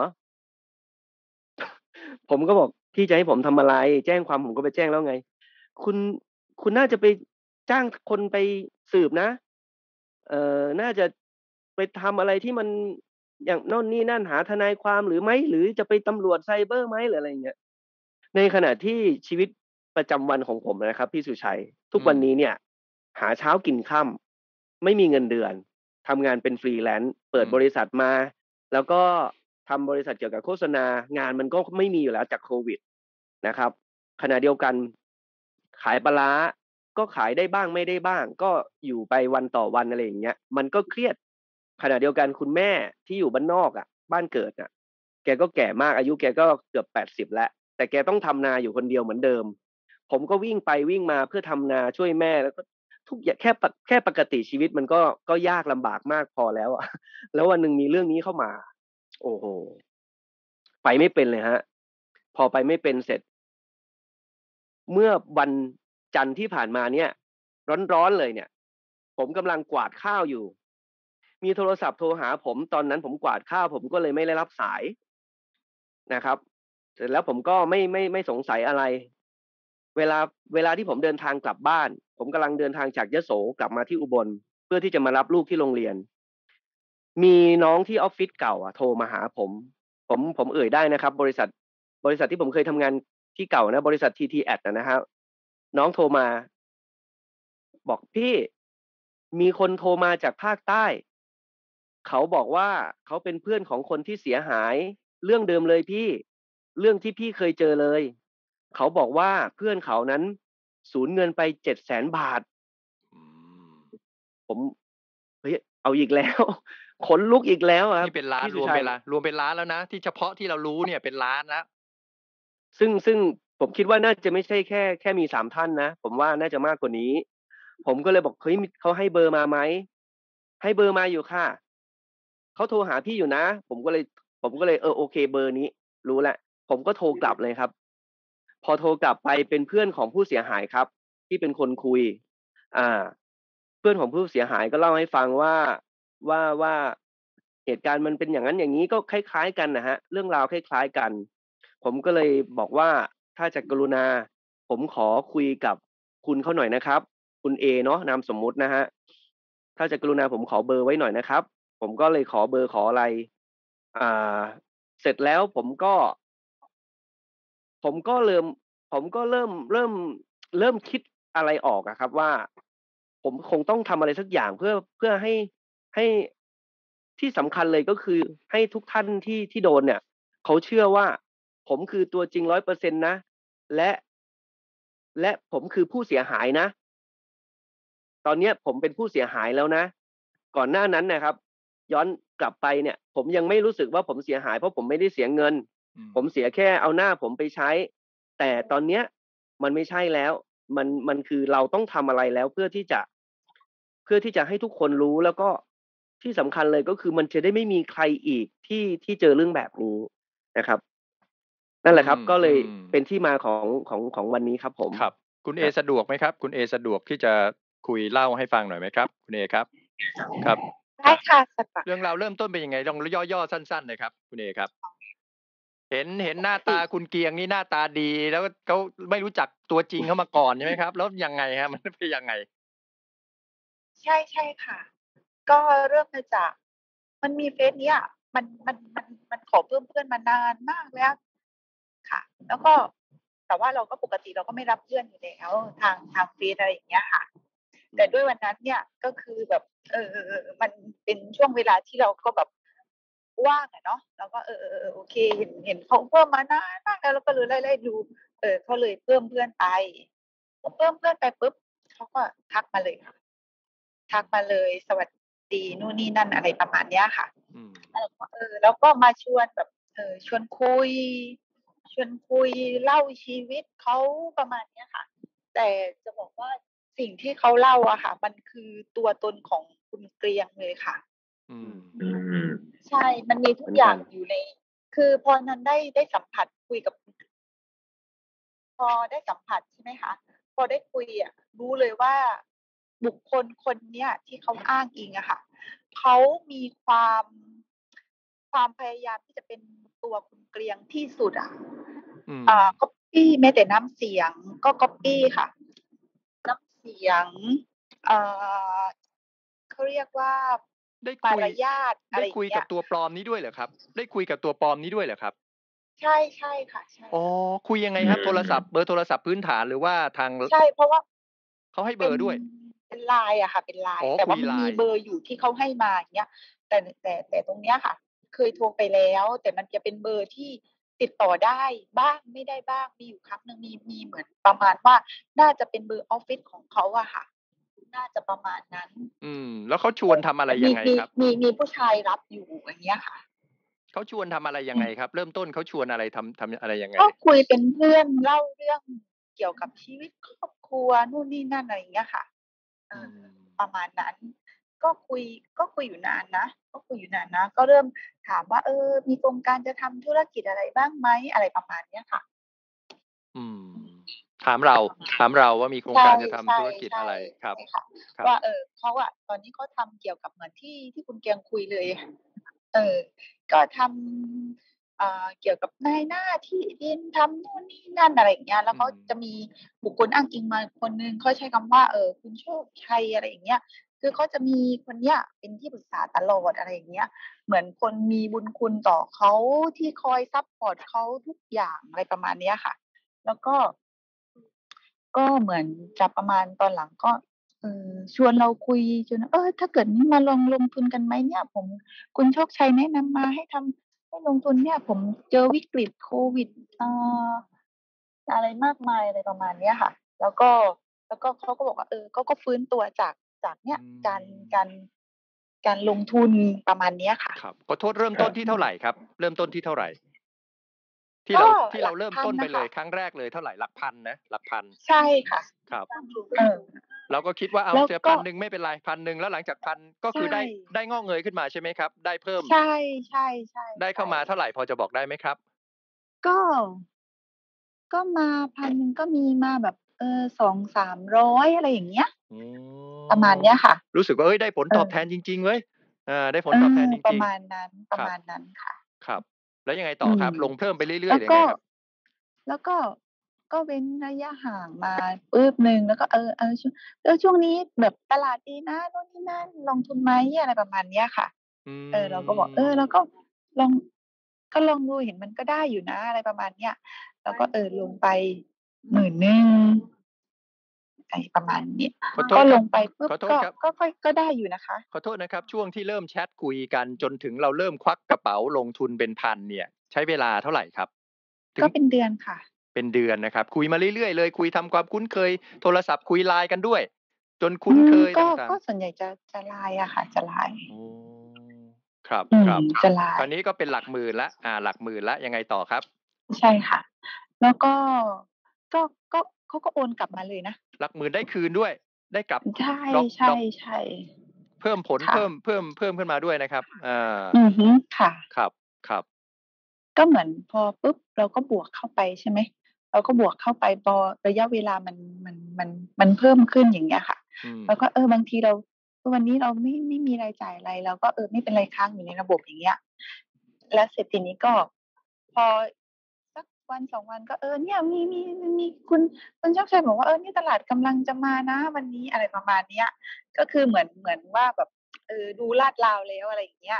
B: ผมก็บอกพี่จะให้ผมทำอะไร แจ้งความผมก็ไปแจ้งแล้วไง คุณคุณน่าจะไปจ้างคนไปสืบนะ เอ่อ น่าจะไปทำอะไรที่มันอย่างโน่นนี่นั่นหาทนายความหรือไหม หรือจะไปตำรวจไซเบอร์ไหมหรืออะไรอย่างเงี้ย ในขณะที่ชีวิตประจำวันของผมนะครับพี่สุชัย ทุกวันนี้เนี่ย หาเช้ากินค่ำไม่มีเงินเดือนทำงานเป็น Freelance เปิดบริษัทมา แล้วก็ทำบริษัทเกี่ยวกับโฆษณางานมันก็ไม่มีอยู่แล้วจากโควิดนะครับ ขณะเดียวกัน ขายปลาร้าก็ขายได้บ้างไม่ได้บ้าง ก็อยู่ไปวันต่อวันอะไรอย่างเงี้ย มันก็เครียด ขณะเดียวกันคุณแม่ที่อยู่บ้านนอกอะบ้านเกิดอะแกก็แก่มากอายุแกก็เกือบแปดสิบแล้ว แต่แกต้องทำนาอยู่คนเดียวเหมือนเดิม ผมก็วิ่งไปวิ่งมาเพื่อทำนาช่วยแม่แล้วก็ทุกอย่างแค่ปกแค่ปกติชีวิตมันก็ก็ยากลำบากมากพอแล้วอะ แล้ววันหนึ่งมีเรื่องนี้เข้ามา โอ้โฮ ไปไม่เป็นเลยครับ พอไปไม่เป็นเสร็จ เมื่อวันจันทร์ที่ผ่านมาเนี่ย ร้อน ๆ เลยเนี่ย ผมกำลังกวาดข้าวอยู่ มีโทรศัพท์โทรหาผม ตอนนั้นผมกวาดข้าว ผมก็เลยไม่ได้รับสายนะครับ เสร็จแล้วผมก็ไม่ ไม่ ไม่สงสัยอะไร เวลา เวลาที่ผมเดินทางกลับบ้าน ผมกำลังเดินทางจากยโสกลับมาที่อุบล เพื่อที่จะมารับลูกที่โรงเรียน มีน้องที่ออฟฟิศเก่าอะโทรมาหาผม ผม ผมเอ่ยได้นะครับ บริษัท บริษัทที่ผมเคยทำงานที่เก่านะ บริษัท ที ที แอท อะนะครับ น้องโทรมา บอกพี่มีคนโทรมาจากภาคใต้ เขาบอกว่าเขาเป็นเพื่อนของคนที่เสียหาย เรื่องเดิมเลยพี่ เรื่องที่พี่เคยเจอเลย เขาบอกว่าเพื่อนเขานั้นสูญเงินไป เจ็ดแสน บาท
A: อืม
B: ผม เฮ้ย เอาอีก แล้ว ขนลุกอีกแล้วอะครั
A: น
B: บ
A: ี่เป็นล้า
B: พี
A: น
B: ่สุ
A: รวม
B: ชั
A: เป็
B: ย
A: นล้าน รวมเป็นล้านแล้วนะ ที่เฉพาะที่เรารู้เนี่ยเป็นล้านแล้ว
B: ซึ่ง ซึ่งผมคิดว่าน่าจะไม่ใช่แค่ แค่มี สาม ท่านนะ ผมว่าน่าจะมากกว่านี้ ผมก็เลยบอก เฮ้ย ม เขาให้เบอร์มาไหม ให้เบอร์มาอยู่ค่ะ เขาโทรหาพี่อยู่นะ ผมก็เลย ผมก็เลย เออ โอเค เบอร์นี้ รู้แล้ว ผมก็โทรกลับเลยครับ พอโทรกลับไปเป็นเพื่อนของผู้เสียหายครับ ที่เป็นคนคุย อ่า เพื่อนของผู้เสียหายก็เล่าให้ฟังว่า ว่า ว่าเหตุการณ์มันเป็นอย่างงั้นอย่างงี้ ก็คล้าย ๆ กันน่ะครับ เรื่องราวคล้าย ๆ กัน ผมก็เลยบอกว่า ถ้าจะกรุณาผมขอคุยกับคุณเขาหน่อยนะครับ คุณเอเนาะ นามสมมุตินะครับ ถ้าจะกรุณาผมขอเบอร์ไว้หน่อยนะครับ ผมก็เลยขอเบอร์ขออะไร อ่า เสร็จแล้วผมก็ ผมก็เริม ผมก็เริ่ม เริ่ม เริ่มคิดอะไรออกอะครับว่า ผมคงต้องทำอะไรสักอย่างเพื่อ เพื่อให้ ให้ ที่สำคัญเลยก็คือให้ทุกท่านที่ ที่โดนเนี่ย เขาเชื่อว่าผมคือตัวจริง ร้อยเปอร์เซ็นต์ นะ และ และผมคือผู้เสียหายนะ ตอนเนี้ยผมเป็นผู้เสียหายแล้วนะ ก่อนหน้านั้นน่ะครับ ย้อนกลับไปเนี่ย ผมยังไม่รู้สึกว่าผมเสียหาย เพราะผมไม่ได้เสียเงิน
A: อืม
B: ผมเสียแค่เอาหน้าผมไปใช้ แต่ตอนเนี้ยมันไม่ใช่แล้ว มัน มันคือเราต้องทำอะไรแล้วเพื่อที่จะ เพื่อที่จะให้ทุกคนรู้ แล้วก็ที่สำคัญเลยก็คือมันจะได้ไม่มีใครอีกที่ ที่เจอเรื่องแบบนี้นะครับ นั่นแหละครับ ก็เลย
A: อืม
B: เป็นที่มาของ ของ ของวันนี้ครับผม
A: ครับ คุณเอ
B: ครับ
A: สะดวกไหมครับ? คุณเอสะดวกที่จะคุยเล่าให้ฟังหน่อยไหมครับ? คุณเอครับ ครับ
C: ได้ ค่ะ สะ
A: เรื่องราวเริ่มต้นเป็นยังไง? ลองย่อ ๆ สั้น ๆ หน่อยครับ คุณเอครับ เห็น เห็นหน้าตาคุณเกียงนี่หน้าตาดี แล้วเขาไม่รู้จักตัวจริงเขามาก่อนใช่ไหมครับ? แล้วยังไงครับ มันเป็นยังไง?
C: ใช่ ใช่ค่ะ ก็เริ่มมาจากมันมีเฟซเนี้ยมันมันมันมันขอเพิ่มเพื่อนมานานมากแล้วค่ะ แล้วก็แต่ว่าเราก็ปกติเราก็ไม่รับเพื่อนอยู่แล้วทางทางเฟซอะไรอย่างเงี้ยค่ะ แต่ด้วยวันนั้นเนี่ยก็คือแบบ เออมันเป็นช่วงเวลาที่เราก็แบบว่างอะเนาะเราก็เออเออโอเคเห็นเห็นเขาเพิ่มมานานมากแล้วเราก็เลยไล่ๆดู เออเขาเลยเพิ่มเพื่อนไปเพิ่มเพื่อนไปปุ๊บเขาก็ทักมาเลยค่ะทักมาเลยสวัสดีนู่นนี่นั่นอะไรประมาณเนี้ยค่ะ
A: อืม
C: เออแล้วก็มาชวนแบบเออชวนคุย ชวนคุยเล่าชีวิตเขาประมาณเนี้ยค่ะ แต่จะบอกว่าสิ่งที่เขาเล่าอะค่ะ มันคือตัวตนของคุณเกรียงเลยค่ะ
A: อืม
D: อืม
C: ใช่ มันมีทุ
B: เหมื
C: ก
B: อน
C: อ
B: กั
C: ย่าง
B: น
C: อยู่ใน คือพอนั้นได้ได้สัมผัสคุยกับ พอได้สัมผัสใช่ไหมคะ พอได้คุยอะรู้เลยว่า บุคคลคนเนี้ยที่เขาอ้างอิงอะค่ะ เขามีความ ความพยายามที่จะเป็นตัวคุณเกรียงที่สุดอะ
A: อืม
C: อ่า ก๊อบปี้แม้แต่น้ำเสียงก็ก๊อบปี้ค่ะ น้ำเสียง เอ่อ เขาเรียกว่า
A: ได้
C: มา
A: คุย
C: รยาท อะ
A: ได้
C: ไรอย่า
A: คุ
C: ง
A: ย
C: เงี้
A: กับ
C: ย
A: ตัวปลอมนี้ด้วยเหรอครับ ได้คุยกับตัวปลอมนี้ด้วยเหรอครับ?
C: ใช่ ใช่ค่ะ ใช่
A: อ๋อ คุยยังไง
D: อื
A: ครับ โทรศัพท์
D: ม
A: เบอร์โทรศัพท์พื้นฐาน หรือว่าทาง
C: ใช่ เพราะว่า
A: เขาให้เ
C: เ
A: บ
C: ป็น
A: อร์ด้วย?
C: เป็น ไลน์ อะค่ะ เป็น
A: อ๋อ
C: ไลน์ แต่
A: คุ
C: ว่าย มันมี
A: ไลน์
C: เบอร์อยู่ที่เขาให้มา อย่างเงี้ย แต่ แต่ แต่ตรงเนี้ยค่ะ เคยโทรไปแล้ว แต่มันจะเป็นเบอร์ที่ติดต่อได้บ้าง ไม่ได้บ้าง มีอยู่ครั้งหนึ่ง มี มีเหมือนประมาณว่า น่าจะเป็นเบอร์ออฟฟิศของเขาอะค่ะ น่าจะประมาณนั้น
A: อืม แล้วเขาชวนทำอะไร
C: ม
A: ยั
C: ี
A: งไง
C: มี
A: ครับ?
C: มี มีผู้ชายรับอยู่ อย่างเงี้ยค่ะ
A: เขาชวนทำอะไรยั
C: อ
A: ง
C: ื
A: ไง
C: ม
A: ครับ เริ่มต้นเขาชวนอะไร ทำ ทำอะไรยังไง?
C: ก็คุยเป็นเพื่อน เล่าเรื่องเกี่ยวกับชีวิตครอบครัวนู่นนี่นั่น อะไรอย่างเงี้ยค่ะ เอ
A: อื
C: อ
A: ม
C: ประมาณนั้น ก็คุย ก็คุยอยู่นานนะ ก็คุยอยู่นานนะ ก็เริ่มถามว่า เออ มีโครงการจะทำธุรกิจอะไรบ้างไหม อะไรประมาณเนี้ยค่ะ
A: อืม ถามเรา ถามเราว่ามีโคร
C: ใ
A: ง
C: ช่
A: การจะท
C: ใช่
A: ำธุรกิจ
C: ใช่
A: อะไร? ครั
C: ใ
A: บ
C: ช่ค่ะ
A: ครับ
C: ว่า เออ เขาอะ ตอนนี้เขาทำเกี่ยวกับเหมือนที่ ที่คุณเกรียงคุยเลย เออ ก็ทำ อ่า เกี่ยวกับนายหน้าที่ดิน ทำนู่นนี่นั่น อะไรอย่างเงี้ย แล้
A: อ
C: ว
A: ื
C: เขาจะ
A: ม
C: มีบุคคลอ้างอิงมาคนหนึ่ง เขาใช้คำว่า เอ่อ คุณโชคชัย อะไรอย่างเงี้ย คือเขาจะมีคนเนี้ยเป็นที่ปรึกษาตลอด อะไรอย่างเงี้ย เหมือนคนมีบุญคุณต่อเขา ที่คอยซัปพอร์ตเขาทุกอย่าง อะไรประมาณเนี้ยค่ะ แล้วก็ ก็เหมือนจะประมาณตอนหลังก็ เอ่อ ชวนเราคุยจน เออ ถ้าเกิดงี้มาลองลงทุนกันไหมเนี่ย ผม คุณโชคชัยแนะนำมาให้ทำ ให้ลงทุนเนี่ย ผมเจอวิกฤตโควิด อ่า อะไรมากมาย อะไรประมาณเนี้ยค่ะ แล้วก็ แล้วก็เขาก็บอกว่า เออ เขาก็ฟื้นตัวจาก จากเนี่
A: อื
C: ย การ
A: ม
C: การ การลงทุน ประมาณเนี้ยค่ะ
A: ครับ ขอโทษ เริ่ม
D: คร
A: ตั้น
D: บ
A: ที่เท่าไรครับ? เริ่มต้นที่เท่าไร? ที่
C: ก
A: เรา
C: ็
A: ที่เร
C: หล
A: า
C: ักพ
A: เริ่ม
C: ั
A: ต
C: น้
A: นไป
C: น่ะ
A: เ
C: ค
A: ล่ย
C: ะ
A: ครั้งแรกเลยเท่าไร? หลักพันนะ หลักพัน
C: ใช่ค่ะ
A: ครับ
C: เออ
A: เราก็คิดว่า เอา
C: แล้ว
A: เสีย
C: ก็
A: พัน หนึ่งไม่เป็นไร พัน หนึ่ง แล้วหลังจาก พัน ก็
C: ใช
A: คือได้
C: ่
A: ได้งอกเงยขึ้นมาใช่ไหมครับ? ได้เพิ่ม
C: ใช่ ใช่
A: ได้เข้ามา
C: ๆ
A: เท่าไร พอจะบอกได้ไหมครับ?
C: ก็ ก็มา พัน หนึ่ง ก็มีมาแบบ เออ สองสามร้อย อะไรอย่างเงี้ย
A: อ๋อ
C: ประมาณเนี้ยค่ะ
A: รู้สึกว่า เฮ้ย ได้ผล
C: เออ
A: ตอบแทนจริง ๆ เว้ย อา ได้ผ
C: เ
A: ล
C: ออ
A: ตอบแทนจ
C: ประ
A: ริง
C: มาณนั้น ป
A: ๆ
C: ร
A: ค
C: ะ
A: รั
C: ม
A: บ
C: าณนั้นค่ะ
A: ครับ แล้วยังไง
C: อ
A: ตื่อ
C: ม
A: ครับ ลงเพิ่มไปเรื่
C: แล
A: อย
C: ้
A: ๆ หรื
C: วก
A: อไ
C: ็
A: งครับ?
C: แล้วก็ ก็เว้นระยะห่างมาปื๊ดหนึ่ง แล้วก็ เออ เออ ช เออ ช่วงนี้แบบตลาดดีนะ นู่นนี่นั่น ลงทุนไหม อะไรประมาณเนี้ยค่ะ
A: อื
C: เออ เราก็บอก เออ เรา
A: ม
C: ก็ลอง ก็ลองดู เห็นมันก็ได้อยู่นะ อะไรประมาณเนี้ย เราก็ เออ ลงไป หมื่น หนึ่ง อะไรประมาณนี้
A: ขอโท
C: ก็
A: ษคร
C: ลั
A: บ
C: งไปปุ๊บ ก
A: ขอโทษ
C: ็
A: ครับ
C: ก็ค่อย ก็ได้อยู่นะคะ
A: ขอโทษนะครับ ช่วงที่เริ่มแชตคุยกันจนถึงเราเริ่มควักกระเป๋าลงทุนเป็น พัน เนี่ย ใช้เวลาเท่าไรครับ? ถึ
C: ก็
A: ง
C: เป็นเดือนค่ะ
A: เป็นเดือนนะครับ คุยมาเรื่อย ๆ เลย คุยทำความคุ้นเคย โทรศัพท์คุย ไลน์ กันด้วย จนคุ
C: อื้
A: นเค
C: ม
A: ย
C: ก็
A: ต่าง
C: ก็
A: ๆ
C: ส่วนใหญ่จะ จะ ไลน์ อะค่ะ จะ ไลน์
A: อ๋อ ครับ
C: อืม
A: ครับ
C: จะ ไล
A: คราว
C: น์
A: นี้ก็เป็นหลักหมื่นแล้ว อา หลักหมื่นแล้ว ยังไงต่อครับ?
C: ใช่ค่ะ แล้วก็ ก็ ก็ เขาก็โอนกลับมาเลยนะ
A: หลักหมื่นได้คืนด้วย ได้กลับ
C: ใช่
A: ดอก
C: ใช่
A: ดอก
C: ใช่
A: เพิ่มผล
C: ค่
A: เ
C: ะ
A: พิ่ม เพิ่ม เพิ่มขึ้นมาด้วยนะครับ อา
C: อือฮึ ค่ะ
A: ครับ ครับ
C: ก็เหมือนพอปุ๊บ เราก็บวกเข้าไป ใช่ไหม เราก็บวกเข้าไป พอระยะเวลามัน มัน มัน มันเพิ่มขึ้น อย่างเงี้ยค่ะ
A: อืม
C: เราก็ เออ บางทีเรา เออ วันนี้เราไม่ ไม่มีรายจ่ายอะไร เราก็ เออ ไม่เป็นไร ค้างอยู่ในระบบ อย่างเงี้ย แล้วเสร็จทีนี้ก็ พอสักวันสอง วันก็ เออ เนี่ยมี มี มีคุณ คุณโชคชัยบอกว่า เออ เนี่ยตลาดกำลังจะมานะวันนี้ อะไรประมาณเนี้ย ก็คือเหมือน เหมือนว่าแบบ เออ ดูลาดราวแล้ว อะไรอย่างเงี้ย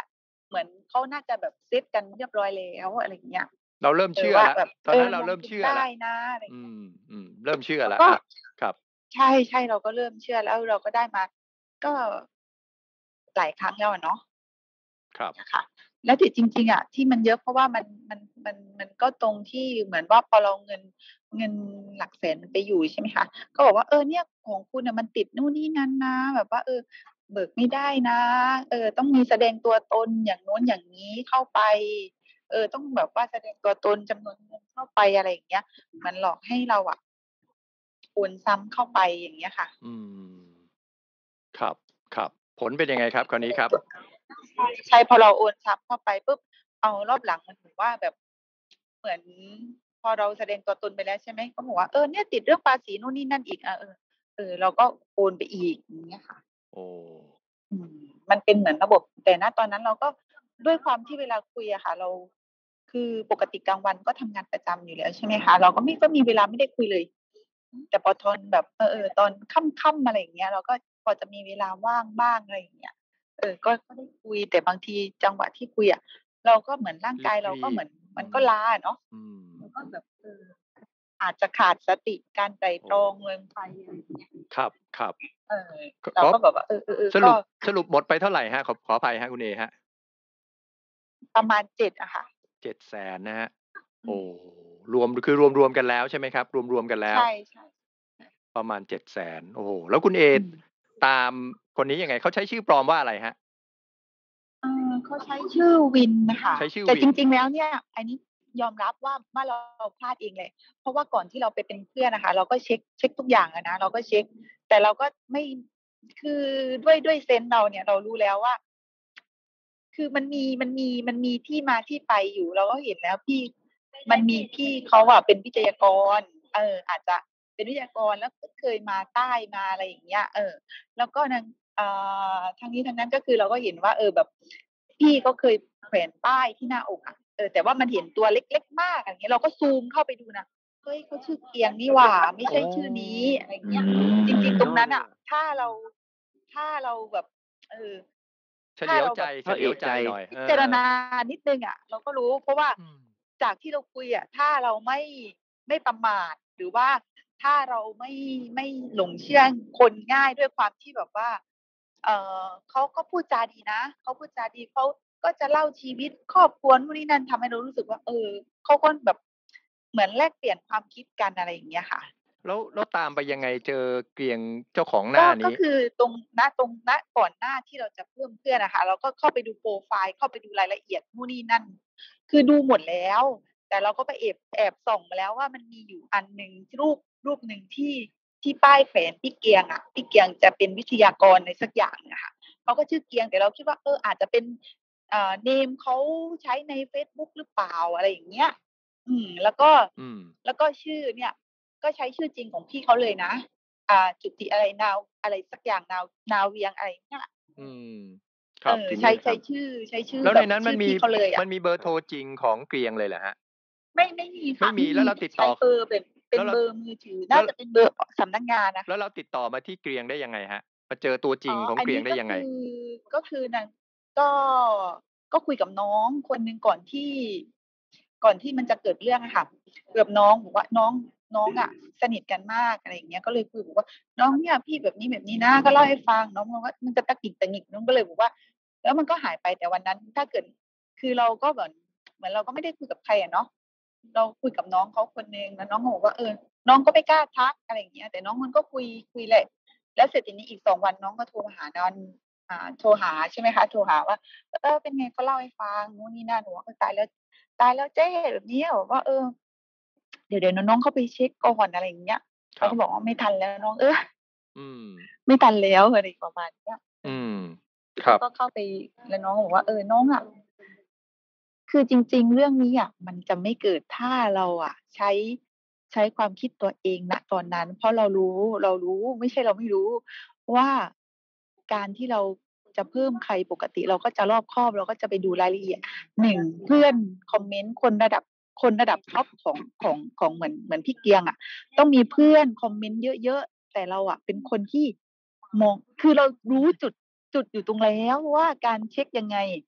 C: เหมือนเขาน่าจะแบบเซตกันเรียบร้อยแล้วอะไรอย่างเงี้ย
A: เราเริ่ม
C: เออ
A: เชื่อ
C: ว่า
A: แล้ว
C: แบบ
A: ตอน
C: เอ
A: นั้
C: อน
A: เรา
C: ลง
A: เริ่ม
C: ทุน
A: เชื่อ
C: ได้
A: แล้ว
C: นะ อะไรอย่า
A: อื
C: งเงี้ย
A: ม อืม เริ่มเชื่อ
C: แล้
A: แล้ว ว
C: ก็
A: อา ครับ
C: ใช่ ๆ เราก็เริ่มเชื่อแล้ว เราก็ได้มา ก็ หลายครั้งแล้วอะเนาะ
A: ครับ
C: เงี้ยค่ะ แล้วที่จริง ๆ อะ ที่มันเยอะ เพราะว่ามัน มัน มัน มันก็ตรงที่เหมือนว่า พอเราเงิน เงินหลักแสนมันไปอยู่ ใช่ไหมคะ ก็บอกว่า "เออ เนี่ย ของคุณน่ะมันติดนู่นนี่นั่นนะ แบบว่า เออ เบิกไม่ได้นะ เออ ต้องมีแสดงตัวตนอย่างโน้นอย่างงี้เข้าไป เออ ต้องแบบว่าแสดงตัวตน จำนวนเงินเข้าไป" อะไรอย่างเงี้ย มันหลอกให้เราอะ โอนซ้ำเข้าไป อย่างเงี้ยค่ะ
A: อืม ครับ ครับ ผลเป็นยังไงครับ คราวนี้ครับ?
C: ใช่ พอเราโอนซ้ำเข้าไปปุ๊บ เอารอบหลังมันเหมือนว่าแบบ เหมือนพอเราแสดงตัวตนไปแล้ว ใช่ไหม เขาบอกว่า "เออ เนี่ยติดเรื่องภาษีนู่นนี่นั่นอีก" อา เออ เออ เราก็โอนไปอีก อย่างเงี้ยค่ะ
A: โอ้
C: อืม มันเป็นเหมือนระบบ แต่ ณ ตอนนั้นเราก็ ด้วยความที่เวลาคุยอะค่ะ เรา คือปกติกลางวันก็ทำงานประจำอยู่แล้ว ใช่ไหมคะ เราก็ไม่ ก็มีเวลาไม่ได้คุยเลย แต่พอทอนแบบ เออ ๆ ตอนค่ำ ๆ อะไรอย่างเงี้ย เราก็พอจะมีเวลาว่างบ้าง อะไรอย่างเงี้ย เออ ก็ ก็ได้คุย แต่บางทีจังหวะที่คุยอะ เราก็เหมือนร่างกายเราก็
A: รีบ
C: เหมือน
A: ๆ
C: มัน
A: อืม
C: ก็ล้าอะเนาะ
A: อืม
C: มันก็แบบ เออ อาจจะขาดสติการไตร่
A: โอ้
C: ตรองเกินไป อะไรอย่างเงี้ย
A: ครับ ครับ
C: เออ
A: ก
C: เรา
A: ขอ
C: ก็แบบว่า เออ
A: ส
C: ๆ ๆ ก
A: ร็ุป สรุปหมดไปเท่าไรครับ? ขอ ขออภัยครับคุณเอครับ
C: ประมาณ เจ็ด อะค่ะ
A: เจ็ดแสน นะครับ
C: อื
A: โอ้
C: ม
A: รวม คือรวม ๆ กันแล้วใช่ไหมครับ? รวม ๆ กันแล้
C: ใช
A: ว
C: ่ ๆ
A: ประมาณ เจ็ดแสน โอ้โฮ แล้วคุณเอ
C: อืม
A: ตามคนนี้ยังไง? เขาใช้ชื่อปลอมว่าอะไรครับ?
C: เออ เขาใช้ชื่อวินน่ะค่ะ
A: ใช้ชื่อ
C: แต่
A: วิน
C: จริง ๆ แล้วเนี่ย อันนี้ยอมรับว่า ว่า เรา พลาดเองเลย เพราะว่าก่อนที่เราไปเป็นเพื่อนอะค่ะ เราก็เช็ก เช็กทุกอย่างอะนะ เราก็เช็ก แต่เราก็ไม่ คือด้วย ด้วยเซนส์เราเนี่ย เรารู้แล้วว่า คือมันมี มันมี มันมีที่มาที่ไปอยู่ เราก็เห็นแล้วพี่ มันมีพี่เขาอะเป็นวิทยากร เออ อาจจะเป็นวิทยากร แล้วก็เคยมาใต้ มาอะไรอย่างเงี้ย เออ แล้วก็นัง อ่า ทั้งนี้ทั้งนั้น ก็คือเราก็เห็นว่า เออ แบบพี่เขาเคยแขวนป้ายที่หน้าอกอะ เออ แต่ว่ามันเห็นตัวเล็ก ๆ มาก อย่างเงี้ย เราก็ซูมเข้าไปดูนะ เฮ้ย เขาชื่อเกียงนี่หว่า ไม่
A: อ๋
C: ใช่ชื่อนี้ อะไรอย่างเงี้ย จริง ๆ ตรงนั้นน่ะ ถ้าเรา ถ้าเราแบบ เออ
A: เฉ
C: ถ้
A: ล
C: า
A: ียว
C: เรา
A: ใจ
C: แบบ
A: เฉลียวใจหน่อย
C: พิ
A: เอ
C: จารณ
A: อ
C: านิดหนึ่งอะ เราก็รู้ เพราะว่า
A: อืม
C: จากที่เราคุยอะ ถ้าเราไม่ ไม่ประมาท หรือว่าถ้าเราไม่ ไม่หลงเชื่อคนง่ายด้วยความที่แบบว่า เอ่อ เขาก็พูดจาดีนะ เขาพูดจาดี เขาก็จะเล่าชีวิตครอบครัวนู่นนี่นั่น ทำให้เรารู้สึกว่า เออ เขาก็แบบ เหมือนแลกเปลี่ยนความคิดกัน อะไรอย่างเงี้ยค่ะ
A: แล้ว แล้วตามไปยังไง? เจอเกียงเจ้าของหน
C: ก้็
A: า
C: ก
A: น็ี้
C: คือตรง ณ ตรง ณ ก่อนหน้าที่เราจะเพิ่มเพื่อนอะค่ะ เราก็เข้าไปดูโพรไฟล์ เข้าไปดูรายละเอียดนู่นนี่นั่น คือดูหมดแล้ว แต่เราก็ไปเอบ แอบส่องมาแล้วว่า มันมีอยู่อันหนึ่ง รูป รูปหนึ่งที่ ที่ป้ายแขวนพี่เกียงอะ พี่เกียงจะเป็นวิทยากรอะไรสักอย่างอะค่ะ เขาก็ชื่อเกียง แต่เราคิดว่า เออ อาจจะเป็น อ่า เนมเขาใช้ในเฟซบุ๊กหรือเปล่า อะไรอย่างเงี้ย อืม แล้วก็
A: อืม
C: แล้วก็ชื่อเนี่ย ก็ใช้ชื่อจริงของพี่เขาเลยนะ อ่า จุติอะไร นาว อะไรสักอย่าง นาว นาเวียง อะไรอย่างเงี้ย
A: อืม ค
C: เ
A: ร
C: อั
A: บ
C: อ
B: ที
C: ใ
B: น
C: ชี้
B: ค
C: ใช
B: ร้ับ
C: ชื่อ ใช้ชื่อ
A: แล้ว
C: แบ
A: ใน
C: บ
A: นั้น
C: ช
A: มั
C: ื่
A: น
C: อ
A: ม
C: พีี่เขาเลยอ
A: มั
C: ะ
A: นมีเบอร์โทรจริงของเกรียงเลยเหรอครับ?
C: ไม่ ไม่มี
A: ไ
C: ค
A: ม่
C: ะ
A: ม
C: ไมี่่
A: แล้
C: ม
A: วีเราติด
C: ใช
A: ต่
C: ้
A: อ
C: เบอร์แบบ เป
A: แ
C: ็
A: ล้
C: น
A: วเร
C: เ
A: า
C: บอร์มือถือ
A: แ
C: น
A: ล่้
C: า
A: ว
C: จะเป็นเบอร์ อ สำนักงานนะ
A: แล้
C: คะ
A: วเราติดต่อมาที่เกรียงได้ยังไงครับ? มาเจอตัวจ
C: อ
A: ร
C: ๋
A: ิ
C: อ
A: งของ
C: อั
A: เ
C: นน
A: กรียีง้ได้ยังไง?
C: ก็คือ ก็คือนาง ก็ ก็คุยกับน้องคนหนึ่งก่อนที่ ก่อนที่มันจะเกิดเรื่องอะค่ะ คุยกับน้องบอกว่า น้อง น้องอะสนิทกันมาก อะไรอย่างเงี้ย ก็เลยคุยบอกว่า "น้องเนี่ยพี่แบบนี้ ๆ นะ" ก็เล่าให้ฟัง น้องบอกว่า "มันจะตะกิกตะหงิก" น้องก็เลยบอกว่า แล้วมันก็หายไป แต่วันนั้นถ้าเกิด คือเราก็เหมือน เหมือนเราก็ไม่ได้คุยกับใครอะเนาะ เราคุยกับน้องเขาคนหนึ่ง แล้วน้องก็บอกว่า เออ น้องก็ไม่กล้าทัก อะไรอย่างเงี้ย แต่น้องมันก็คุย คุยแหละ แล้วเสร็จทีนี้อีก สอง วันน้องก็โทรมาหานอน อ่า โทรหา ใช่ไหมคะ โทรหาว่า "เออ เป็นไง?" ก็เล่าให้ฟังนู่นนี่นั่น บอกว่า "เออ ตายแล้ว ตายแล้วเจ้" แบบเนี้ย บอกว่า "เออ เดี๋ยว ๆ เดี๋ยวน้องเข้าไปเช็กก่อน" อะไรอย่างเงี้ย
A: ค
C: เร
A: ร
C: า
A: ั
C: ก็
A: บ
C: บอกว่า "ไม่ทันแล้วน้อง เอ้ย"
A: อืม
C: "ไม่ทันแล้ว" อะไรประมาณเนี้ย เอ
A: อื
C: อ
A: ม ค
C: เร
A: ร
C: า
A: ับ
C: ก็เข้าไป แล้วน้องก็บอกว่า "เออ น้องอะ" คือจริง ๆ เรื่องนี้อะมันจะไม่เกิด ถ้าเราอะใช้ ใช้ความคิดตัวเอง ณ ตอนนั้น เพราะเรารู้ เรารู้ ไม่ใช่เราไม่รู้ว่า การที่เราจะเพิ่มใคร ปกติเราก็จะรอบคอบ เราก็จะไปดูรายละเอียด หนึ่ง เพื่อนคอมเมนต์ คนระดับ คนระดับท็อปของ ของ ของเหมือน เหมือนพี่เกียงอะ ต้องมีเพื่อนคอมเมนต์เยอะ ๆ แต่เราอะเป็นคนที่มอง คือเรารู้จุด จุดอยู่ตรงแล้วว่าการเช็กยังไง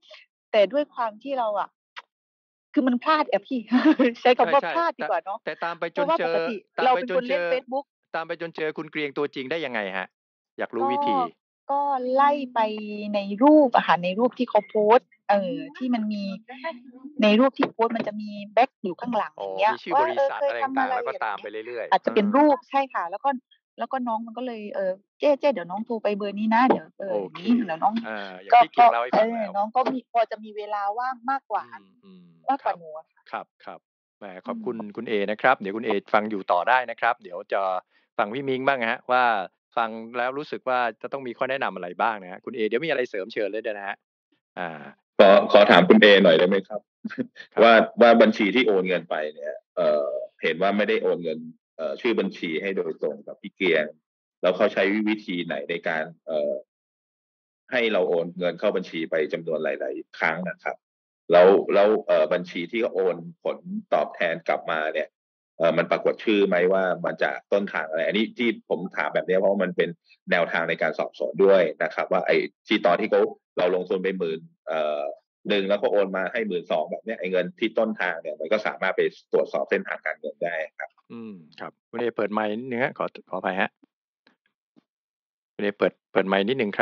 C: แต่ด้วยความที่เราอะ คือมันพลาดอะพี่ ใช้
A: ใ
C: คำว่า
A: ช่
C: พลาด
A: ๆ
C: ดี
A: แต่
C: กว่าเนาะ
A: แต่ตามไป
C: เพ
A: จ
C: ราะว่า
A: เจ อ
C: ปกติ
A: ตา
C: เร
A: ม
C: า
A: ไป
C: เป็น
A: จ
C: คน
A: เ
C: เ
A: จ
C: ล่น
A: อ
C: เฟซบุ๊ก
A: ตามไปจนเจอคุณเกรียงตัวจริงได้ยังไงครับ? อยากรู้
C: ก็
A: วิธี
C: ก็ไล่ไปในรูปอะค่ะ ในรูปที่เขาโพสต์ เอ่อ ที่มันมี ในรูปที่โพสต์มันจะมีแบ็กอยู่ข้างหลัง
A: อ๋อ
C: อย่างเงี้ย
A: มีชื่อ
C: ว่า
A: บริ
C: เออ
A: ษัท
C: เคย
A: อะไร
C: ทำ
A: ต่
C: อ
A: า
C: ะ
A: ง
C: ไร
A: ๆ แล้วก็
C: อย่า
A: ต
C: ง
A: าม
C: เง
A: ไปี้
C: ย
A: เรื่อย
C: อาจ
A: ๆ เ
C: จ
A: อ
C: ะเป็น
A: อ
C: รูป ใช่ค่ะ แล้วก็ แล้วก็น้องมันก็เลย เออ "เจ้ เจ้ เดี๋ยวน้องโทรไปเบอร์นี้นะ เดี๋ยว เอ
A: โ
C: อ
A: อ
C: อย่าง
A: เค
C: งี้ เดี๋ยวน้อง"
A: เออ อย่า
C: ก็
A: งที่เก
C: ก
A: รี
C: ็
A: ยงเล่าให้
C: เออ
A: ฟังแล้ว
C: น้องก็มี พอจะมีเวลาว่างมากก
A: อื
C: ว่า
A: ม อืม
C: มากกว่า
A: ครับ
C: หนูอะค่ะ
A: ครับ ๆ แหม ข
C: อื
A: อบคุณ
C: ม
A: คุณเอนะครับ เดี๋ยวคุณเอฟังอยู่ต่อได้นะครับ เดี๋ยวจะฟังพี่มิ้งบ้างครับว่า ฟังแล้วรู้สึกว่าจะต้องมีข้อแนะนำอะไรบ้างนะครับ คุณเอ เดี๋ยวมีอะไรเสริมเชิญเลยได้นะครับ อ่า
D: ขอ ขอถามคุณเอหน่อยได้ไหมครับ?
A: ครับ
D: ว่า ว่าบัญชีที่โอนเงินไปเนี่ย เอ่อ เห็นว่าไม่ได้โอนเงิน เอ่อ ชื่อบัญชีให้โดยตรงกับพี่เกรียง แล้วเขาใช้วิธีไหนในการ เอ่อ ให้เราโอนเงินเข้าบัญชีไปจำนวนหลาย ๆ ครั้งอะครับ แล้ว แล้ว เอ่อ บัญชีที่เขาโอนผลตอบแทนกลับมาเนี่ย เอ่อ มันปรากฏชื่อไหมว่ามาจากต้นทางอะไร? อันนี้ที่ผมถามแบบเนี้ย เพราะว่ามันเป็นแนวทางในการสอบสวนด้วยนะครับว่า ไอ้ที่ตอนที่เขา เราลงทุนไป หนึ่ง เอ่อ หนึ่ง แล้วเขาโอนมาให้ หนึ่งหมื่นสองพัน แบบเนี้ย ไอ้เงินที่ต้นทางเนี่ยมันก็สามารถไปตรวจสอบเส้นทางการเงินได้ครับ
A: อืม ครับ คุณเอเปิดไมค์นิดหนึ่งครับ ขอ ขออภัยครับ คุณเอเปิด เปิดไมค์นิดหนึ่งครับ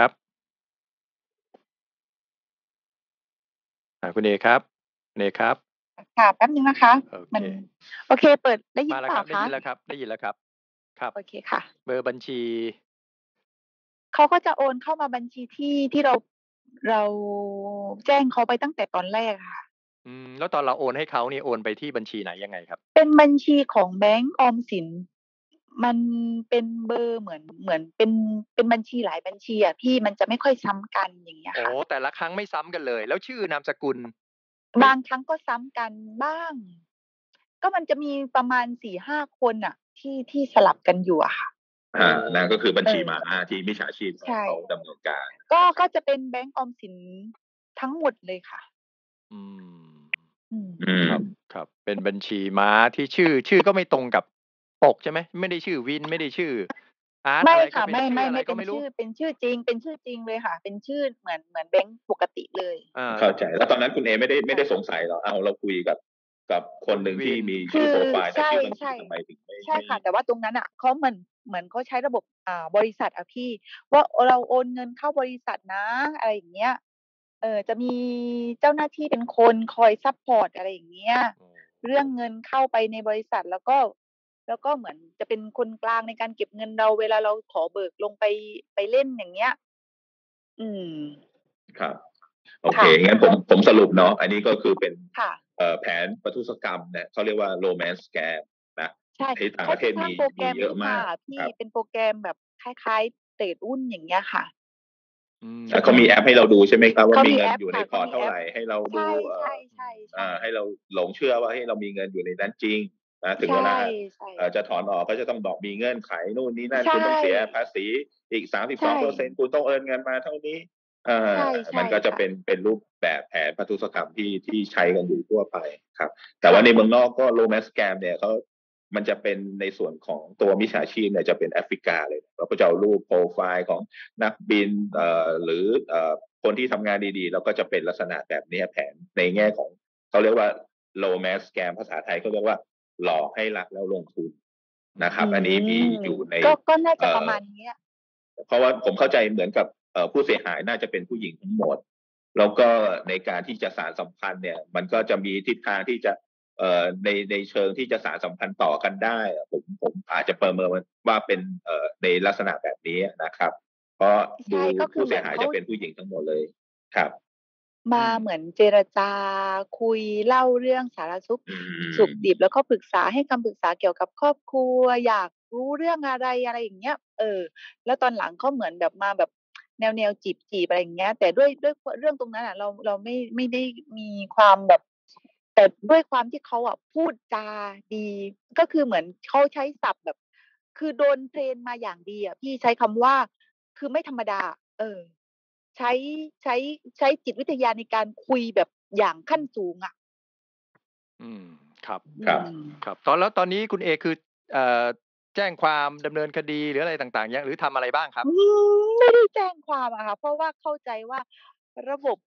A: อ่า คุณเอครับ คุณเอครับ
C: ค่ะ แป๊บหนึ่งนะคะ
A: โอ
C: มั
A: เค
C: น โอเค เปิด ได้ยิ
A: มาน แล้ว
C: เปล่า
A: ครับ ได้
C: คะ?
A: ยินแล้วครับ ได้ยินแล้วครับ ครับ
C: โอเคค่ะ
A: เบอร์บัญชี
C: เขาก็จะโอนเข้ามาบัญชีที่ ที่เรา เราแจ้งเขาไปตั้งแต่ตอนแรกอะค่ะ
A: อืม แล้วตอนเราโอนให้เขานี่ โอนไปที่บัญชีไหนยังไงครับ?
C: เป็นบัญชีของแบงก์ออมสิน มันเป็นเบอร์เหมือน เหมือนเป็น เป็นบัญชีหลายบัญชีอะพี่ มันจะไม่ค่อยซ้ำกัน อย่างเงี้ย
A: อ๋อ
C: ค่ะ
A: แต่ละครั้งไม่ซ้ำกันเลย แล้วชื่อนามสกุล ไม่
C: บางครั้งก็ซ้ำกันบ้าง ก็มันจะมีประมาณ สี่ห้า คนน่ะ ที่ ที่สลับกันอยู่อะค่ะ
D: อา นั่นก็คือบัญชี
C: เออ
D: ม้าที่มิจฉาชีพ
C: ใช่
D: เขาดำเนินการ
C: ก็
D: นะค
C: ก
D: ร็ับ
C: จะเป็นแบงก์ออมสินทั้งหมดเลยค่ะ
A: อืม
C: อืม
D: อืม
A: ครับ ครับ เป็นบัญชีม้าที่ชื่อ ชื่อก็ไม่ตรงกับปกใช่ไหม? ไม่ได้ชื่อวิน ไม่ได้ชื่ออาร์ต
C: ไม่
A: อะไร
C: ค
A: ก็
C: ่ะ
A: เป็
C: ไ
A: น
C: ม่
A: ชื่
C: ไ
A: อ
C: ม่
A: อะ
C: ไ
A: ไร
C: ม่
A: ก
C: เ
A: ็
C: ป็นช
A: ไม่รู้
C: ื่อ เป็นชื่อจริง เป็นชื่อจริงเลยค่ะ เป็นชื่อเหมือน เหมือนแบงก์ปกติเลย
A: อา
D: เข้าใจ แล้วตอนนั้นคุณเอไม่ได้
C: ใ
D: ไม่
C: ช่
D: ได้สงสัยเหรอ? อ้าว เราคุยกับ กับคนหนึ่ง
A: ว
D: ที่
A: ิน
D: มี
C: ค
D: ชื่
C: ื
D: อ
C: อ
D: โพรไฟล์
C: ใ
D: ในชื่อบัญ
C: ช
D: ชี่ทำไมถึงไม่
C: ๆ ใช่
D: ไม่
C: ค่ะ แต่ว่าตรงนั้นน่ะ เขาเหมือน เหมือนเขาใช้ระบบ อ่า บริษัทอะพี่ ว่า เออ เราโอนเงินเข้าบริษัทนะ อะไรอย่างเงี้ย เอ่อ จะมีเจ้าหน้าที่เป็นคนคอยซัปพอร์ต อะไรอย่างเงี้ย
A: อ๋อ
C: เรื่องเงินเข้าไปในบริษัท แล้วก็ แล้วก็เหมือนจะเป็นคนกลางในการเก็บเงินเรา เวลาเราขอเบิกลงไป ไปเล่น อย่างเงี้ย อืม
D: ครับ โอเค
C: ค่ะ
D: งั้นผม ผมสรุปเนาะ อันนี้ก็คือเป็น
C: ค่ะ
D: เอ่อ แผนประทุษกรรมเนี่ย เขาเรียกว่า Romance Scam นะ
C: ใช่
D: ที่ต่า
C: เ
D: ง
C: ขา
D: ประเทศม
C: จะสร้างีโปรแก
D: ม
C: รีมข
D: เยอึ
C: ้
D: ะ
C: น
D: ม
C: มา
D: าก
C: อะพี่
D: ครับ
C: เป็นโปรแกรมแบบคล้าย ๆ เทรดหุ้น อย่างเงี้ยค่ะ
A: อืม
D: แล้วเขามีแอปให้เราดูใช่ไหมครับ ว่า
C: เขา
D: มี
C: มี
D: เงิ
C: แ
D: น
C: อป
D: อยู่
C: ค
D: ใน่
C: ะ
D: พ
C: เขา
D: อร์ต
C: มี
D: เท่า
C: แอ
D: ไร
C: ป
D: ให้เรา
C: ใช
D: ดู
C: ่
D: เอ่อ
C: ๆ
D: อ่า
C: ๆ
D: ให้
C: ๆ
D: เราหลงเชื่อว่า เฮ้ย เรามีเงินอยู่ในนั้นจริงนะ ถึ
C: ใ
D: ง
C: ช่
D: เวลา
C: ใช่
D: เอ่อ จะถอนออกก็จะต้องบอกมีเงื่อนไขนู่นนี่นั่น
C: ใช
D: คุณต้องเสียภ
C: ่
D: าษีอีก สามสิบ
C: ใช
D: สองเปอร์เซ็นต์
C: ่
D: คุณต้องเอิร์นเงินมาเท่านี้ เอ่
C: ใช
D: อ
C: ่
D: มันก็จะ
C: ๆ ค่
D: เป็
C: ะ
D: น เป็นรูปแบบแผนประทุษกรรมที่ ที่ใช้กันอยู่ทั่วไปครับ แต่
C: ค
D: ว่า
C: ่
D: ในเมื
C: ะ
D: องนอกก็ Romance Scam เนี่ยเขา มันจะเป็นในส่วนของตัวมิจฉาชีพเนี่ยจะเป็นแอฟริกาเลย เราก็จะเอารูปโพรไฟล์ของนักบิน เอ่อ หรือ เอ่อ คนที่ทำงานดี ๆ แล้วก็จะเป็นลักษณะแบบเนี้ย แผนในแง่ของ เขาเรียกว่า Romance Scam ภาษาไทยเขาเรียกว่า หลอกให้รักแล้วลงทุนนะค
C: อ
D: รั
C: ื
D: บ อันนี้มี
C: ม
D: อยู่ใน
C: ก็ ก็น่า
D: เ
C: จะ
D: อ่อ
C: ประมาณเนี้ย
D: เพราะว่าผมเข้าใจเหมือนกับ เอ่อ ผู้เสียหายน่าจะเป็นผู้หญิงทั้งหมด แล้วก็ในการที่จะสานสัมพันธ์เนี่ย มันก็จะมีทิศทางที่จะ เอ่อ ใน ในเชิงที่จะสานสัมพันธ์ต่อกันได้อะ ผม ผมอาจจะประเมินว่าเป็น เอ่อ ในลักษณะแบบนี้อะนะครับ เพราะ
C: ใช
D: ดู
C: ่ ก็ค
D: ผืู
C: อ้เห
D: เส
C: มีื
D: ย
C: อน
D: หาย
C: เขา
D: จะเป็นผู้หญิงทั้งหมดเลย ครับ
C: ม
A: อื
C: า
A: ม
C: เหมือนเจรจา คุย เล่าเรื่องสารทุกข์
D: อื
C: สุขดิบ
D: ม
C: แล้วก็ปรึกษา ให้คำปรึกษาเกี่ยวกับครอบครัว อยากรู้เรื่องอะไร อะไรอย่างเงี้ย เออ แล้วตอนหลังเขาเหมือนแบบมาแบบ แนว ๆ จีบ ๆ อะไรอย่างเงี้ย แต่ด้วย ด้วย เรื่องตรงนั้นอะ เรา เราไม่ ไม่ได้มีความแบบ แต่ด้วยความที่เขาอะพูดจาดี ก็คือเหมือนเขาใช้ศัพท์แบบ คือโดนเทรนมาอย่างดีอะพี่ ใช้คำว่า คือไม่ธรรมดาอะ เออ ใช้ ใช้ ใช้จิตวิทยาในการคุยแบบอย่างขั้นสูงอะ
A: อืม ครับ
C: อื
D: ครับ
C: ม
A: ครับ ตอน แล้วตอนนี้คุณเอคือ เอ่อ แจ้งความดำเนินคดี หรืออะไรต่าง ๆ ยัง หรือทำอะไรบ้างครับ?
C: อืม ไม่ได้แจ้งความอะค่ะ เพราะว่าเข้าใจว่าระบบ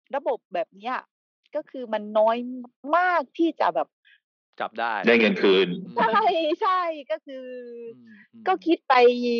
C: ระบบแบบเนี้ยก็คือมันน้อยมากที่จะแบบ
A: จับได้
D: ได้เงินคืน
A: อืม
C: ใช่ใช่ก็คือ
A: อืมอืม
C: ก็คิดไป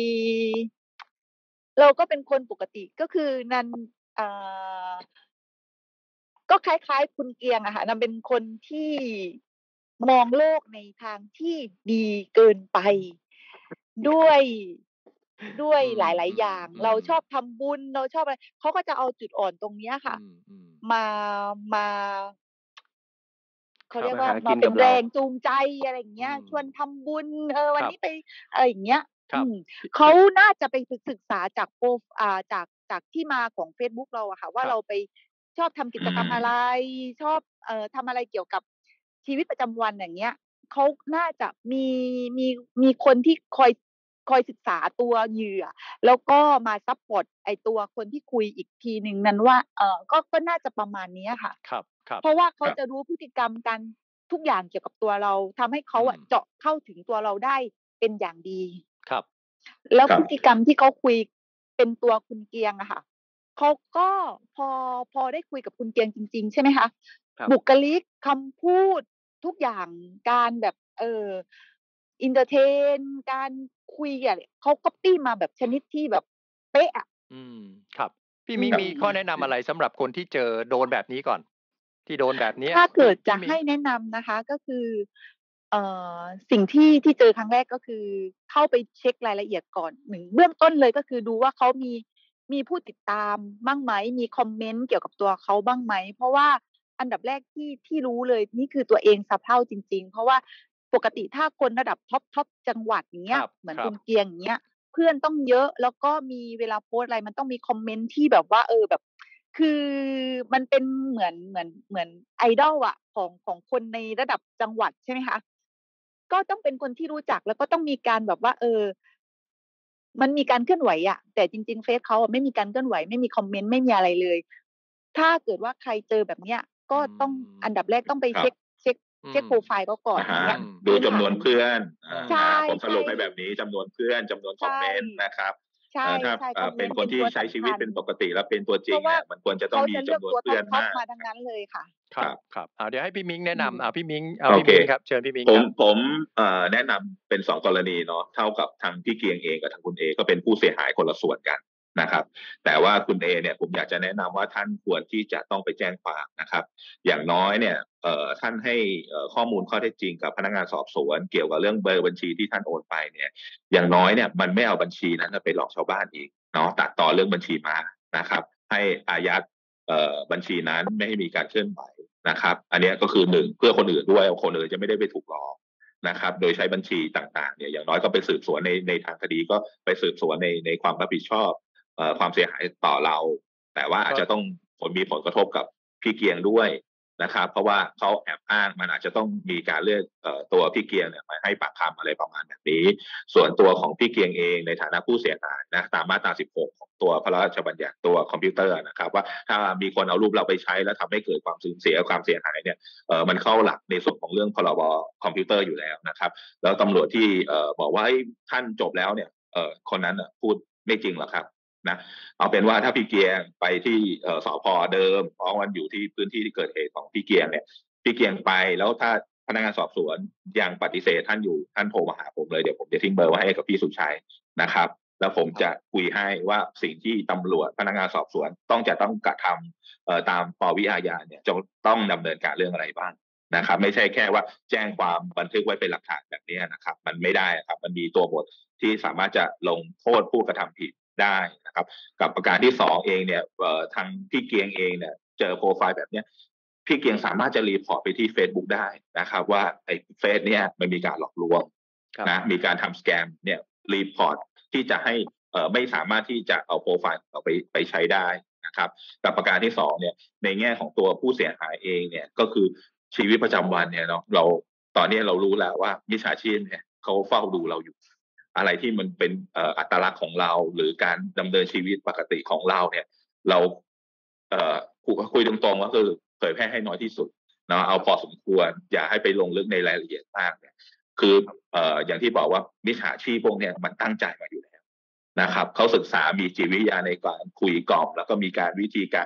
C: เราก็เป็นคนปกติก็คือนันอ่าก็คล้ายๆคุณเกียงอะค่ะนันเป็นคนที่มองโลกในทางที่ดีเกินไป ด้วยด้วย
A: อืม
C: หลาย
A: อืม
C: ๆ อย่าง
A: อืม
C: เราชอบทำบุญเราชอบอะไรเขาก็จะเอาจุดอ่อนตรงเนี้ยค่ะ
A: อืมอืม
C: มามาเขา
A: ครับ
C: เรียกว่า
B: มาหากิ
C: มาน เป็
B: กัน บ
C: แร
B: เรา
C: งจูงใจอะไรอย่างเงี้ย
A: อืม
C: ชวนทำบุญเออวัน
A: ครับ
C: นี้ไปอะไรอย่างเงี้ย
A: ครั
C: อื
A: บ
C: ม
A: พี่
C: เขา
A: พี่
C: น่าจะไปศึก ศึกษาจากโปร อ่าจากจากที่มาของเฟซบุ๊กเราอะค่ะ ว่า
A: ครับ
C: เราไปชอบทำกิจกรรม
D: อืม
C: อะไร ชอบเอ่อทำอะไรเกี่ยวกับชีวิตประจำวันอย่างเงี้ยเขาน่าจะมีมีมีคนที่คอยคอยศึกษาตัวเหยื่อ แล้วก็มาซัปพอร์ตไอ้ตัวคนที่คุยอีกทีหนึ่งนั้นว่าเอ่อก็ก็น่าจะประมาณเนี้ยค่ะ
A: ครับครับ
C: เพราะว่าเขา
D: ครับ
C: จะรู้พฤติกรรมการทุกอย่างเกี่ยวกับตัวเราทำให้เขา
A: อื
C: อะ
A: ม
C: เจาะเข้าถึงตัวเราได้เป็นอย่างดี
A: ครับ
C: แล้ว
D: ครั
C: พ
D: บ
C: ฤติกรรมที่เขาคุยเป็นตัวคุณเกียงอะค่ะเขาก็พอพอได้คุยกับคุณเกียงจริง ๆ ใช่ไหมคะ
B: ครับ
C: บุคลิก คำพูดทุกอย่างการแบบเอ่อเอนเทอร์เทน การคุยอะเขาก๊อบปี้มาแบบชนิดที่แบบเป๊ะอะ
A: อืม ครับ พี่
C: อื
A: มิ้ง
C: ม
A: มีข้อแนะนำอะไรสำหรับคนที่เจอโดนแบบนี้ก่อน ที่โดนแบบเนี้ย
C: ถ้าเกิด
A: พี่
C: จะ
A: มิ้
C: ให
A: ง
C: ้แนะนำนะคะ ก็คือ เอ่อ สิ่งที่ ที่เจอครั้งแรกก็คือเข้าไปเช็กรายละเอียดก่อน หนึ่ง เบื้องต้นเลยก็คือดูว่าเขามี มีผู้ติดตามบ้างไหม มีคอมเมนต์เกี่ยวกับตัวเขาบ้างไหม เพราะว่าอันดับแรกที่ ที่รู้เลยนี่คือตัวเองสะเพร่าจริง ๆ เพราะว่าปกติถ้าคนระดับท็อป ๆ จังหวัด อย่างเงี้ย
A: ครับ
C: เหมือน
A: ครั
C: คุ
A: บ
C: ณเกียง อย่างเงี้ย เพื่อนต้องเยอะ แล้วก็มีเวลาโพสต์อะไรมันต้องมีคอมเมนต์ที่แบบว่า เออ แบบ คือมันเป็นเหมือน เหมือน เหมือน idol อะ ของ ของคนในระดับจังหวัด ใช่ไหมคะ ก็ต้องเป็นคนที่รู้จัก แล้วก็ต้องมีการแบบว่า เออ มันมีการเคลื่อนไหวอะ แต่จริง ๆ เฟซเขาอะไม่มีการเคลื่อนไหว ไม่มีคอมเมนต์ ไม่มีอะไรเลย ถ้าเกิดว่าใครเจอแบบเนี้ย ก็
A: อืม
C: ต้อง อันดับแรกต้องไป
D: ครั
C: เช็
D: บ
C: ก เช็ก
A: อื
C: เช็ก
A: ม
C: โพรไฟล์เขาก่อน
D: อะ
C: อ
D: ฮะ
C: ย่างเงี้ย
D: ดู
C: พื้น
D: จำ
C: ฐา
D: นวน
C: น
D: เพื่อน
A: เออ
C: ใช่
D: อ่า ผมส
C: ใช่
D: รุปให้แบบนี้ จำนวนเพื่อน จำนวนค
C: ใช
D: อมเมนต์นะครับ
C: ใช่
D: เอ่อ ถ้า
C: ใช่
D: เอ่
C: คอ
D: อ
C: มเม
D: เป็น
C: นต์
D: คน
C: เป็น
D: ที่
C: ตัว
D: ใช้
C: สำ
D: ชี
C: ค
D: วิตั
C: ญ
D: เป็นปกติแล้วเป็นตัวจ
C: เพ
D: ริ
C: รา
D: ง
C: ะว่า
D: อะ มันควรจะ
C: เ
D: ต้
C: ข
D: อง
C: า
D: มี
C: จะเลื
D: จ
C: อก
D: ำนว
C: ตั
D: น
C: ว
D: เพื่อน
C: ท็อป
D: มาก
C: ๆ มาทั้งนั้นเลยค่ะ
A: ครั
D: ครับ บ
A: ครับ อ่า เดี๋ยวให้พี่มิ้งแนะ
C: อืม
A: นำ อ่า พี่มิ้ง อ่า
D: โอ
A: พี่
D: เค
A: มิ้งครับ เชิญพี่มิ้ง
D: ผ
A: ค
D: ม
A: รับ
D: ผม เอ่อ แนะนำเป็น สอง กรณีเนาะ เท่ากับทางพี่เกียงเองกับทางคุณเอก็เป็นผู้เสียหายคนละส่วนกันนะครับ แต่ว่าคุณเอเนี่ยผมอยากจะแนะนำว่าท่านควรที่จะต้องไปแจ้งความนะครับ อย่างน้อยเนี่ย เอ่อ ท่านให้ เอ่อ ข้อมูลข้อเท็จจริงกับพนักงานสอบสวนเกี่ยวกับเรื่องเบอร์บัญชีที่ท่านโอนไปเนี่ย อย่างน้อยเนี่ยมันไม่เอาบัญชีนั้นน่ะไปหลอกชาวบ้านอีกเนาะ ตัดต่อเรื่องบัญชีมานะครับ ให้อายัด เอ่อ บัญชีนั้นไม่ให้มีการเคลื่อนไหวนะครับ อันเนี้ยก็คือ หนึ่ง เพื่อคนอื่นด้วย คนอื่นจะไม่ได้ไปถูกหลอกนะครับ โดยใช้บัญชีต่าง ๆ เนี่ย อย่างน้อยก็ไปสืบสวนใน ในทางคดี ก็ไปสืบสวนใน ในความรับผิดชอบ เอ่อ ความเสียหายต่อเรา แต่ว่าอาจจะต้องผล มีผลกระทบกับพี่เกียงด้วยนะครับ เพราะว่าเขาแอบอ้าง มันอาจจะต้องมีการเรียก เอ่อ ตัวพี่เกียงเนี่ยมาให้ปากคำอะไรประมาณแบบนี้ ส่วนตัวของพี่เกียงเองในฐานะผู้เสียหายนะ ตามมาตรา สิบหก ของตัวพระราชบัญญัติตัวคอมพิวเตอร์อะนะครับว่า ถ้ามีคนเอารูปเราไปใช้แล้วทำให้เกิดความสูญเสีย ความเสียหายเนี่ย เอ่อ มันเข้าหลักในส่วนของเรื่องพรบคอมพิวเตอร์อยู่แล้วนะครับ แล้วตำรวจที่ เอ่อ บอกว่า เฮ้ย ท่านจบแล้วเนี่ย เอ่อ คนนั้นน่ะพูดไม่จริงหรอกครับนะ เอาเป็นว่าถ้าพี่เกียงไปที่ เอ่อ สภ.เดิม เพราะมันอยู่ที่พื้นที่ที่เกิดเหตุของพี่เกียงเนี่ย พี่เกียงไปแล้วถ้าพนักงานสอบสวนยังปฏิเสธท่านอยู่ ท่านโทรมาหาผมเลย เดี๋ยวผมจะทิ้งเบอร์ไว้ให้กับพี่สุชัยนะครับ แล้วผมจะคุยให้ว่าสิ่งที่ตำรวจ พนักงานสอบสวนต้อง จะต้องกระทำ เอ่อ ตาม ปวิอาญาเนี่ย จะต้องดำเนินการเรื่องอะไรบ้างนะครับ ไม่ใช่แค่ว่าแจ้งความบันทึกไว้เป็นหลักฐานแบบเนี้ยนะครับ มันไม่ได้อะครับ มันมีตัวบทที่สามารถจะลงโทษผู้กระทำผิดได้นะครับ กับประการที่ สอง เองเนี่ย เอ่อ ทางพี่เกียงเองเนี่ยเจอโพรไฟล์แบบเนี้ย พี่เกียงสามารถจะ report ไปที่เฟซบุ๊กได้นะครับว่าไอ้เฟซเนี่ยมันมีการหลอกลวง
B: ครับ
D: นะ มีการทำ scam เนี่ย report ที่จะให้ เอ่อ ไม่สามารถที่จะเอาโพรไฟล์เราไป ไปใช้ได้นะครับ กับประการที่ สอง เนี่ย ในแง่ของตัวผู้เสียหายเองเนี่ย ก็คือชีวิตประจำวันเนี่ยเนาะ เรา ตอนนี้เรารู้แล้วว่ามิจฉาชีพเนี่ยเขาเฝ้าดูเราอยู่ อะไรที่มันเป็น เอ่อ อัตลักษณ์ของเรา หรือการดำเนินชีวิตปกติของเราเนี่ย เรา เอ่อ คุ คุยตรงๆก็คือเผยแพร่ให้น้อยที่สุดเนาะ เอาพอสมควร อย่าให้ไปลงลึกในรายละเอียดมากเนี่ย คือ เอ่อ อย่างที่บอกว่ามิจฉาชีพพวกเนี้ยมันตั้งใจมาอยู่แล้วนะครับ เขาศึกษา มีจิตวิทยาในการคุยกล่อม แล้วก็มีการ วิธีการ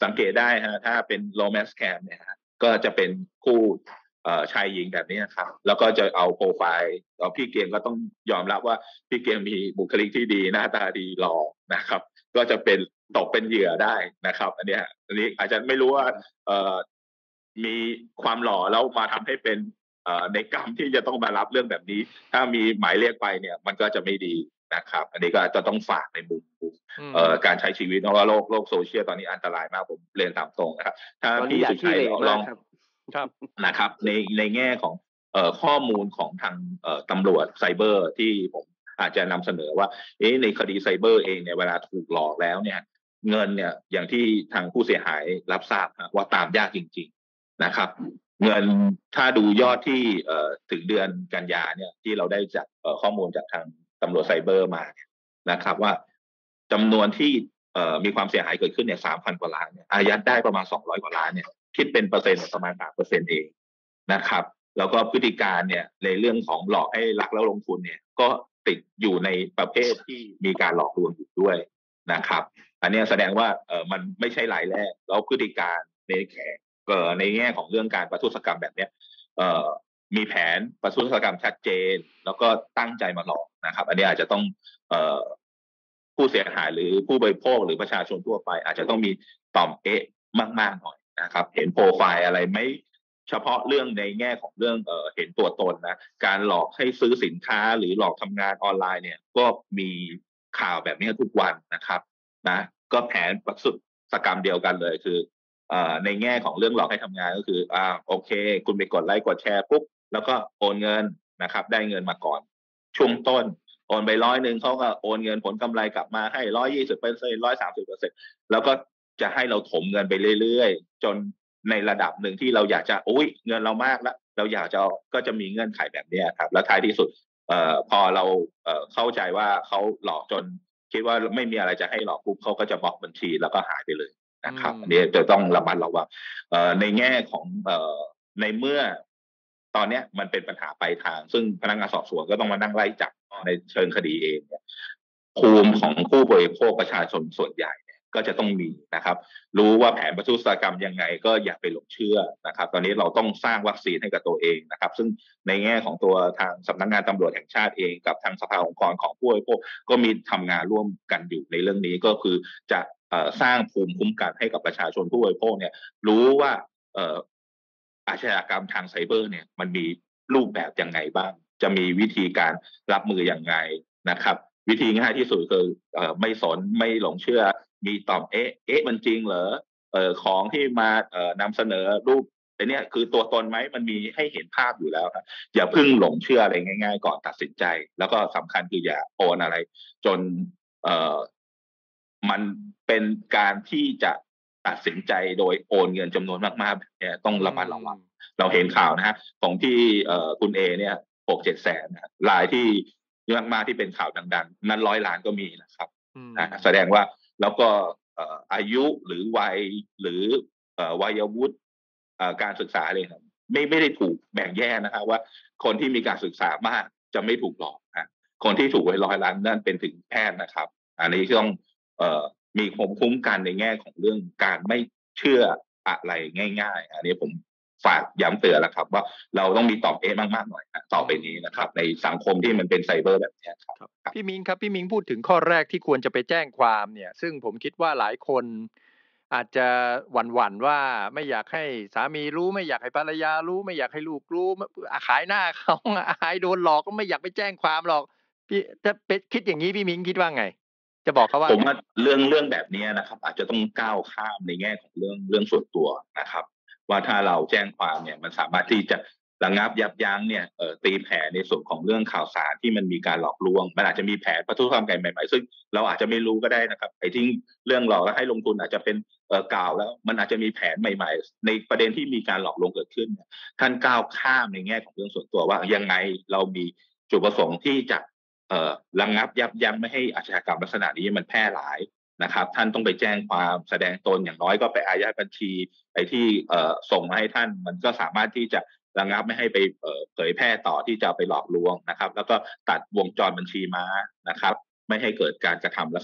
D: สังเกตได้ฮะถ้าเป็น romance scam เนี่ยฮะก็จะเป็นคู่เอ่อชายหญิงแบบนี้ครับแล้วก็จะเอาโปรไฟล์เอาพี่เกียงก็ต้องยอมรับว่าพี่เกียงมีบุคลิกที่ดีหน้าตาดีหล่อนะครับก็จะเป็นตกเป็นเหยื่อได้นะครับอันนี้อันนี้อาจจะไม่รู้ว่าเอ่อมีความหล่อแล้วมาทำให้เป็นเอ่อในกรรมที่จะต้องมารับเรื่องแบบนี้ถ้ามีหมายเรียกไปเนี่ยมันก็จะไม่ดีนะครับอันนี้ก็จะต้องฝากในมุมเอ่อการใช้ชีวิตเพราะว่าโลกโลกโซเชียลตอนนี้อันตรายมากผมเรียนตามตรงนะครับถ้าพี่สุชัยลอง
A: ครับ
D: นะครับในในแง่ของเอ่อข้อมูลของทางเอ่อตำรวจไซเบอร์ที่ผมอาจจะนำเสนอว่าเอ๊ะในคดีไซเบอร์เองเนี่ยเวลาถูกหลอกแล้วเนี่ยเงินเนี่ยอย่างที่ทางผู้เสียหายรับทราบว่าตามยากจริงๆนะครับเงินถ้าดูยอดที่เอ่อถึงเดือนกันยาเนี่ยที่เราได้จากเอ่อข้อมูลจากทางตำรวจไซเบอร์มาเนี่ยนะครับว่าจำนวนที่เอ่อมีความเสียหายเกิดขึ้นเนี่ย สามพัน กว่าล้านเนี่ยอายัดได้ประมาณสองร้อยกว่าล้านเนี่ยคิดเป็นเปอร์เซ็นต์ประมาณ สามเปอร์เซ็นต์ เองนะครับแล้วก็พฤติการเนี่ยในเรื่องของหลอกให้รักแล้วลงทุนเนี่ยก็ติดอยู่ในประเภทที่มีการหลอกลวงอยู่ด้วยนะครับอันนี้แสดงว่าเออมันไม่ใช่รายแรกแล้วพฤติการในแง่เอ่อในแง่ของเรื่องการประทุษกรรมแบบเนี้ยเอ่อมีแผนประทุษกรรมชัดเจนแล้วก็ตั้งใจมาหลอกนะครับอันนี้อาจจะต้องเอ่อผู้เสียหายหรือผู้บริโภคหรือประชาชนทั่วไปอาจจะต้องมีต่อมเอ๊ะมากๆหน่อยนะครับเห็นโปรไฟล์อะไรไหมเฉพาะเรื่องในแง่ของเรื่องเอ่อเห็นตัวตนนะการหลอกให้ซื้อสินค้าหรือหลอกทำงานออนไลน์เนี่ยก็มีข่าวแบบนี้ทุกวันนะครับนะก็แผนประทุษกรรมเดียวกันเลยคือเอ่อในแง่ของเรื่องหลอกให้ทำงานก็คืออ่าโอเคคุณไปกดไลค์กดแชร์ปุ๊บแล้วก็โอนเงินนะครับได้เงินมาก่อนช่วงต้นโอนไปร้อยหนึ่งเขาก็โอนเงินผลกำไรกลับมาให้ร้อยยี่สิบเปอร์เซ็นต์ร้อยสามสิบเปอร์เซ็นต์แล้วก็จะให้เราถมเงินไปเรื่อยๆจนในระดับหนึ่งที่เราอยากจะอุ้ยเงินเรามากแล้วเราอยากจะก็จะมีเงื่อนไขแบบนี้ครับแล้วท้ายที่สุดเอ่อพอเราเอ่อเข้าใจว่าเขาหลอกจนคิดว่าไม่มีอะไรจะให้หลอกปุ๊บเขาก็จะบล็อกบัญชีแล้วก็หายไปเลยนะครับอันนี้จะต้องระมัดระวังเอ่อในแง่ของเอ่อในเมื่อตอนนี้มันเป็นปัญหาปลายทางซึ่งพนักงานสอบสวนก็ต้องมานั่งไล่จับในเชิงคดีเองเนี่ยภูมิของผู้บริโภคประชาชนส่วนใหญ่เนี่ยก็จะต้องมีนะครับรู้ว่าแผนประทุษกรรมยังไงก็อย่าไปหลงเชื่อนะครับตอนนี้เราต้องสร้างวัคซีนให้กับตัวเองนะครับซึ่งในแง่ของตัวทางสำนักงานตำรวจแห่งชาติเองกับทางสภาองค์กรของผู้บริโภคก็มีทำงานร่วมกันอยู่ในเรื่องนี้ก็คือจะสร้างภูมิคุ้มกันให้กับประชาชนผู้บริโภคเนี่ยรู้ว่าอาชญากรรมทางไซเบอร์เนี่ยมันมีรูปแบบยังไงบ้างจะมีวิธีการรับมือยังไงนะครับวิธีง่ายที่สุดคือเอ่อไม่สนไม่หลงเชื่อมีตอบเอ๊ะเอ๊ะมันจริงเหรอเอ่อของที่มาเอ่อนำเสนอรูปไอ้นี่คือตัวตนไหมมันมีให้เห็นภาพอยู่แล้วครับอย่าเพิ่งหลงเชื่ออะไรง่ายๆก่อนตัดสินใจแล้วก็สำคัญคืออย่าโอนอะไรจนเอ่อมันเป็นการที่จะตัดสินใจโดยโอนเงินจำนวนมากๆเนี่ยต้องระมัดระวังเราเห็นข่าวนะฮะของที่เอ่อคุณเอเนี่ยหกเจ็ดแสนรายที่เยอะมากที่เป็นข่าวดังๆนั้นร้อยล้านก็มีนะครับนะแสดงว่าแล้วก็อายุหรือวัยหรือวัยวุฒิการศึกษาเลยครับไม่ไม่ได้ถูกแบ่งแยกนะครับว่าคนที่มีการศึกษามากจะไม่ถูกหลอกนะคนที่ถูกไว้ร้อยล้านนั่นเป็นถึงแพทย์นะครับอันนี้ต้องมีความคุ้มกันในแง่ของเรื่องการไม่เชื่ออะไรง่ายๆอันนี้ผมฝากย้ำเตือนแล้วครับว่าเราต้องมีตอบเอมากๆหน่อยต่อไปนี้นะครับในสังคมที่มันเป็นไซเบอร์แบบนี้ครับ
A: พี่มิงครับพี่มิงพูดถึงข้อแรกที่ควรจะไปแจ้งความเนี่ยซึ่งผมคิดว่าหลายคนอาจจะหวั่นๆว่าไม่อยากให้สามีรู้ไม่อยากให้ภรรยารู้ไม่อยากให้ลูกรู้ขายหน้าเขาอายโดนหลอกก็ไม่อยากไปแจ้งความหรอกพี่ถ้าเป็นคิดอย่างนี้พี่มิงคิดว่าไงจะบอกเขาว่า
D: ผมว่าเรื่องเรื่องแบบนี้นะครับอาจจะต้องก้าวข้ามในแง่ของเรื่องเรื่องส่วนตัวนะครับว่าถ้าเราแจ้งความเนี่ยมันสามารถที่จะระงับยับยั้งเนี่ยเอ่อตีแผ่ในส่วนของเรื่องข่าวสารที่มันมีการหลอกลวงมันอาจจะมีแผนประทุษกรรมใหม่ๆซึ่งเราอาจจะไม่รู้ก็ได้นะครับไอ้ที่เรื่องหลอกแล้วให้ลงทุนอาจจะเป็นเอ่อเก่าแล้วมันอาจจะมีแผนใหม่ๆในประเด็นที่มีการหลอกลวงเกิดขึ้นท่านก้าวข้ามในแง่ของเรื่องส่วนตัวว่ายังไงเรามีจุดประสงค์ที่จะเอ่อระงับยับยั้งไม่ให้อาชญากรรมลักษณะนี้มันแพร่หลายนะครับท่านต้องไปแจ้งความแสดงตนอย่างน้อยก็ไปอายัดบัญชีไอ้ที่เอ่อส่งมาให้ท่านมันก็สามารถที่จะระงับไม่ให้ไปเอ่อเผยแพร่ต่อที่จะไปหลอกลวงนะครับแล้วก็ตัดวงจรบัญชีม้านะครับไม่ให้เกิดการกระทำลักษณะแบบ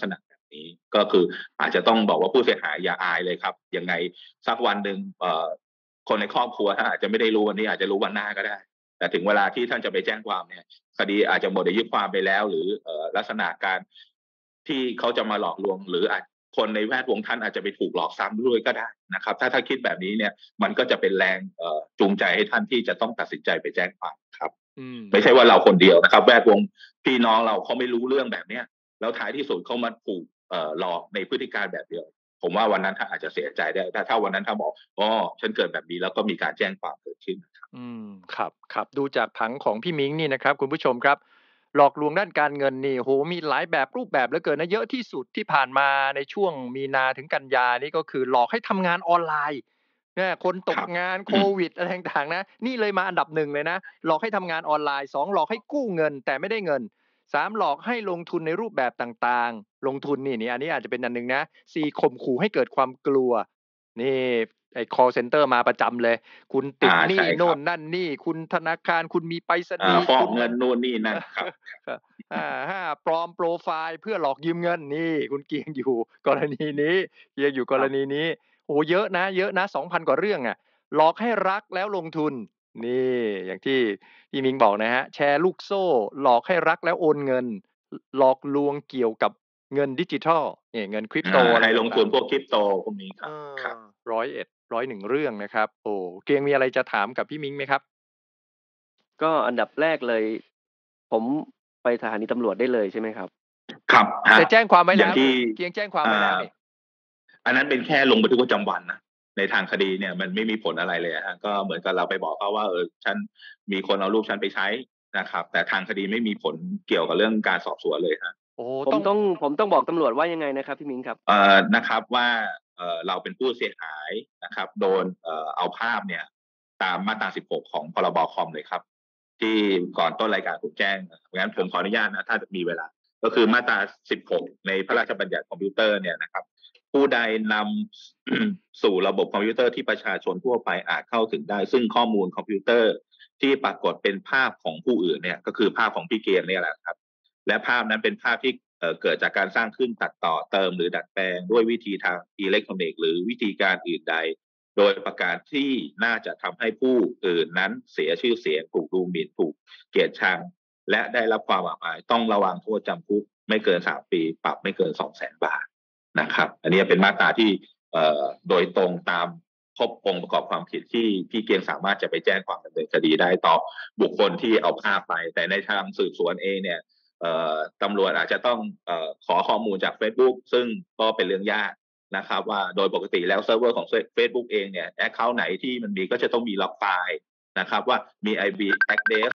D: นี้ก็คืออาจจะต้องบอกว่าผู้เสียหายอย่าอายเลยครับยังไงสักวันหนึ่งเอ่อคนในครอบครัวท่านอาจจะไม่ได้รู้วันนี้อาจจะรู้วันหน้าก็ได้แต่ถึงเวลาที่ท่านจะไปแจ้งความเนี่ยคดีอาจจะหมดอายุความไปแล้วหรือเอ่อลักษณะการที่เขาจะมาหลอกลวงหรืออาจคนในแวดวงท่านอาจจะไปถูกหลอกซ้ำด้วยก็ได้นะครับถ้าถ้าคิดแบบนี้เนี่ยมันก็จะเป็นแรงเอ่อจูงใจให้ท่านที่จะต้องตัดสินใจไปแจ้งความครับไม่ใช่ว่าเราคนเดียวนะครับแวดวงพี่น้องเราเขาไม่รู้เรื่องแบบเนี้ยแล้วท้ายที่สุดเขามาถูกเอ่อหลอกในพฤติการแบบเดียวผมว่าวันนั้นท่านอาจจะเสียใจได้ถ้าถ้าวันนั้นท่านบอกอ๋อฉันเกิดแบบนี้แล้วก็มีการแจ้งความเกิดขึ้นนะครับ
A: อืมครับครับดูจากผังของพี่มิ้งนี่นะครับคุณผู้ชมครับหลอกลวงด้านการเงินนี่โหมีหลายแบบรูปแบบเหลือเกินนะเยอะที่สุดที่ผ่านมาในช่วงมีนาถึงกันยานี่ก็คือหลอกให้ทำงานออนไลน์เนี่ยคนตกงานโควิดอะไรต่างๆนะนี่เลยมาอันดับหนึ่งเลยนะหลอกให้ทำงานออนไลน์สองหลอกให้กู้เงินแต่ไม่ได้เงินสามหลอกให้ลงทุนในรูปแบบต่างๆลงทุนนี่นี่อันนี้อาจจะเป็นอันหนึ่งนะสี่ข่มขู่ให้เกิดความกลัวนี่ไอ้ call center มาประจำเลยคุณติดหนี้โน่นนั่นนี่คุณธนาคารคุณมีไปรษณีย์
D: ฟ้อง
A: คุณ
D: เงินโน่นนี่นั่นครับ
A: อ่าห้าปลอมโปรไฟล์เพื่อหลอกยืมเงินนี่คุณเกียงอยู่กรณีนี้เกียงอยู่กรณีนี้โอ้เยอะนะเยอะนะสองพันกว่าเรื่องอ่ะหลอกให้รักแล้วลงทุนนี่อย่างที่พี่มิงบอกนะฮะแชร์ลูกโซ่หลอกให้รักแล้วโอนเงินหลอกลวงเกี่ยวกับเงินดิจิทัลเนี่ยเงินคริปโตอะไร
D: ให้ลงทุนพ
A: ต่าง
D: วกคริปโตพวกนี้
A: ๆ
D: ครับ
A: เออ
D: ครับ
A: ร้อยเอ็ดร้อยหนึ่งเรื่องนะครับโอ้เกียงมีอะไรจะถามกับพี่มิงไหมครับ
B: ก็อันดับแรกเลย ผมไปสถานีตำรวจได้เลยใช่ไหมครับ
D: ครับฮะ
A: แต่แจ้งความไว้
D: อ
A: แล้
D: ย่าง
A: ว
D: ที่
A: เกียงแจ้งความไว้แล้วนี่
D: อันนั้นเป็นแค่ลงบันทึกประจำวันนะในทางคดีเนี่ยมันไม่มีผลอะไรเลยฮะก็เหมือนกับเราไปบอกเขาว่าเออฉันมีคนเอารูปฉันไปใช้นะครับ แต่ทางคดีไม่มีผลเกี่ยวกับเรื่องการสอบสวนเลยฮะ
A: โอ้
B: ผม
A: ต้อง
B: ต้องผมต้องบอกตำรวจว่ายังไงนะครับพี่มิ้งครับ
D: เอ่อนะครับว่าเอ่อเราเป็นผู้เสียหายนะครับ โดนเอ่อเอาภาพเนี่ยตามมาตราสิบหกของพรบคอมเลยครับ ที่ก่อนต้นรายการผมแจ้งงั้นผมขออนุญาตนะถ้ามีเวลา ก็คือมาตราสิบหกในพระราชบัญญัติคอมพิวเตอร์เนี่ยนะครับ ผู้ใดนำ สู่ระบบคอมพิวเตอร์ที่ประชาชนทั่วไปอาจเข้าถึงได้ ซึ่งข้อมูลคอมพิวเตอร์ที่ปรากฏเป็นภาพของผู้อื่นเนี่ยก็คือภาพของพี่เกมเนี่ยแหละครับ และภาพนั้นเป็นภาพที่เอ่อเกิดจากการสร้างขึ้นตัดต่อเติมหรือดัดแปลงด้วยวิธีทางอิเล็กทรอนิกส์หรือวิธีการอื่นใด โดยประการที่น่าจะทำให้ผู้อื่นนั้นเสียชื่อเสียงถูกดูหมิ่นถูกเกลียดชังและได้รับความอับอายต้องระวังโทษจำคุกไม่เกินสามปีปรับไม่เกิน สองแสน บาทนะครับอันนี้เป็นมาตราที่เอ่อโดยตรงตามครบองค์ประกอบความผิดที่พี่เกียงสามารถจะไปแจ้งความดำเนินคดีได้ต่อบุคคลที่เอาภาพไปแต่ในทางสืบสวนเองเนี่ยเอ่อตำรวจอาจจะต้องเอ่อขอข้อมูลจาก Facebook ซึ่งก็เป็นเรื่องยากนะครับว่าโดยปกติแล้วเซิร์ฟเวอร์ของ Facebook เองเนี่ยแอคเคาท์ไหนที่มันมีก็จะต้องมีล็อกไฟล์นะครับว่ามี ไอ พี address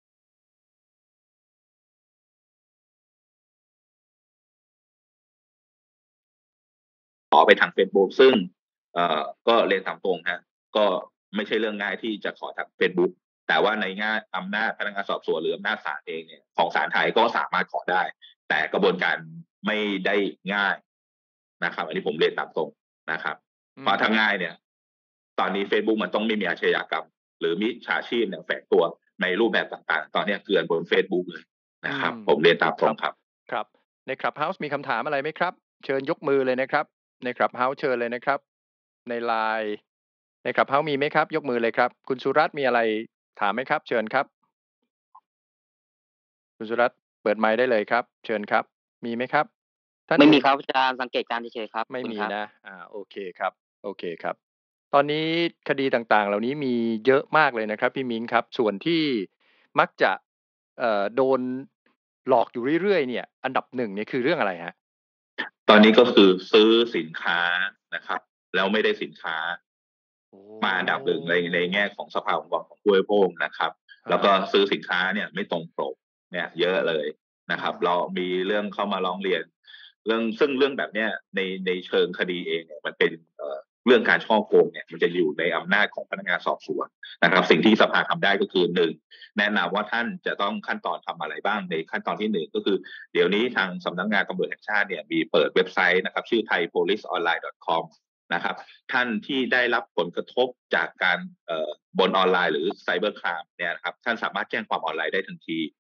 D: ขอไปทาง Facebook ซึ่งเอ่อก็เรียนตามตรงฮะก็ไม่ใช่เรื่องง่ายที่จะขอทาง Facebook แต่ว่าในง่ายอำนาจพนักงานสอบสวนหรืออำนาจศาลเองเนี่ยของศาลไทยก็สามารถขอได้ แต่กระบวนการไม่ได้ง่ายนะครับอันนี้ผมเรียนตามตรงนะครับเพราะถ้าง่ายเนี่ยตอนนี้ Facebook มันต้องไม่มีอาชญากรรมหรือมิจฉาชีพเนี่ยแฝงตัวในรูปแบบต่างๆ ตอนนี้เกลื่อนบน Facebook เลยนะครับผมเรียนตามตรงครับ
A: ครับใน Clubhouse มีคำถามอะไรไหมครับเชิญยกมือเลยนะครับใน Clubhouse เชิญเลยนะครับใน ไลน์ ใน Clubhouse มีไหมครับยกมือเลยครับคุณสุรัตน์มีอะไรถามไหมครับเชิญครับคุณสุรัตน์เปิดไมค์ได้เลยครับเชิญครับมีไหมครับท่าน
E: ไม่มีครับอาจารย์สังเกตการณ์เฉยๆครับ
A: ไม่มี
E: ครับ
A: นะอ่าโอเคครับโอเคครับตอนนี้คดีต่างๆเหล่านี้มีเยอะมากเลยนะครับพี่มิ้งครับส่วนที่มักจะเอ่อโดนหลอกอยู่เรื่อยๆเนี่ยอันดับหนึ่งเนี่ยคือเรื่องอะไรฮะ
D: ตอนนี้ก็คือซื้อสินค้านะครับแล้วไม่ได้สินค้ามาอันดับหนึ่งในในแง่ของสภาองค์กรของผู้บริโภคนะครับแล้วก็ซื้อสินค้าเนี่ยไม่ตรงปกเนี่ยเยอะเลยนะครับเรามีเรื่องเข้ามาร้องเรียนเรื่องซึ่งเรื่องแบบเนี้ยในในเชิงคดีเองเนี่ยมันเป็นเอ่อเรื่องการช่อโกงเนี่ยมันจะอยู่ในอำนาจของพนักงานสอบสวนนะครับสิ่งที่สภาทำได้ก็คือหนึ่งแนะนำว่าท่านจะต้องขั้นตอนทำอะไรบ้างในขั้นตอนที่หนึ่งก็คือเดี๋ยวนี้ทางสำนักงานตำรวจแห่งชาติเนี่ยมีเปิดเว็บไซต์นะครับชื่อ ไทยโพลิสออนไลน์ ดอท คอม นะครับท่านที่ได้รับผลกระทบจากการเอ่อบนออนไลน์หรือไซเบอร์ครามเนี่ยนะครับท่านสามารถแจ้งความออนไลน์ได้ทันที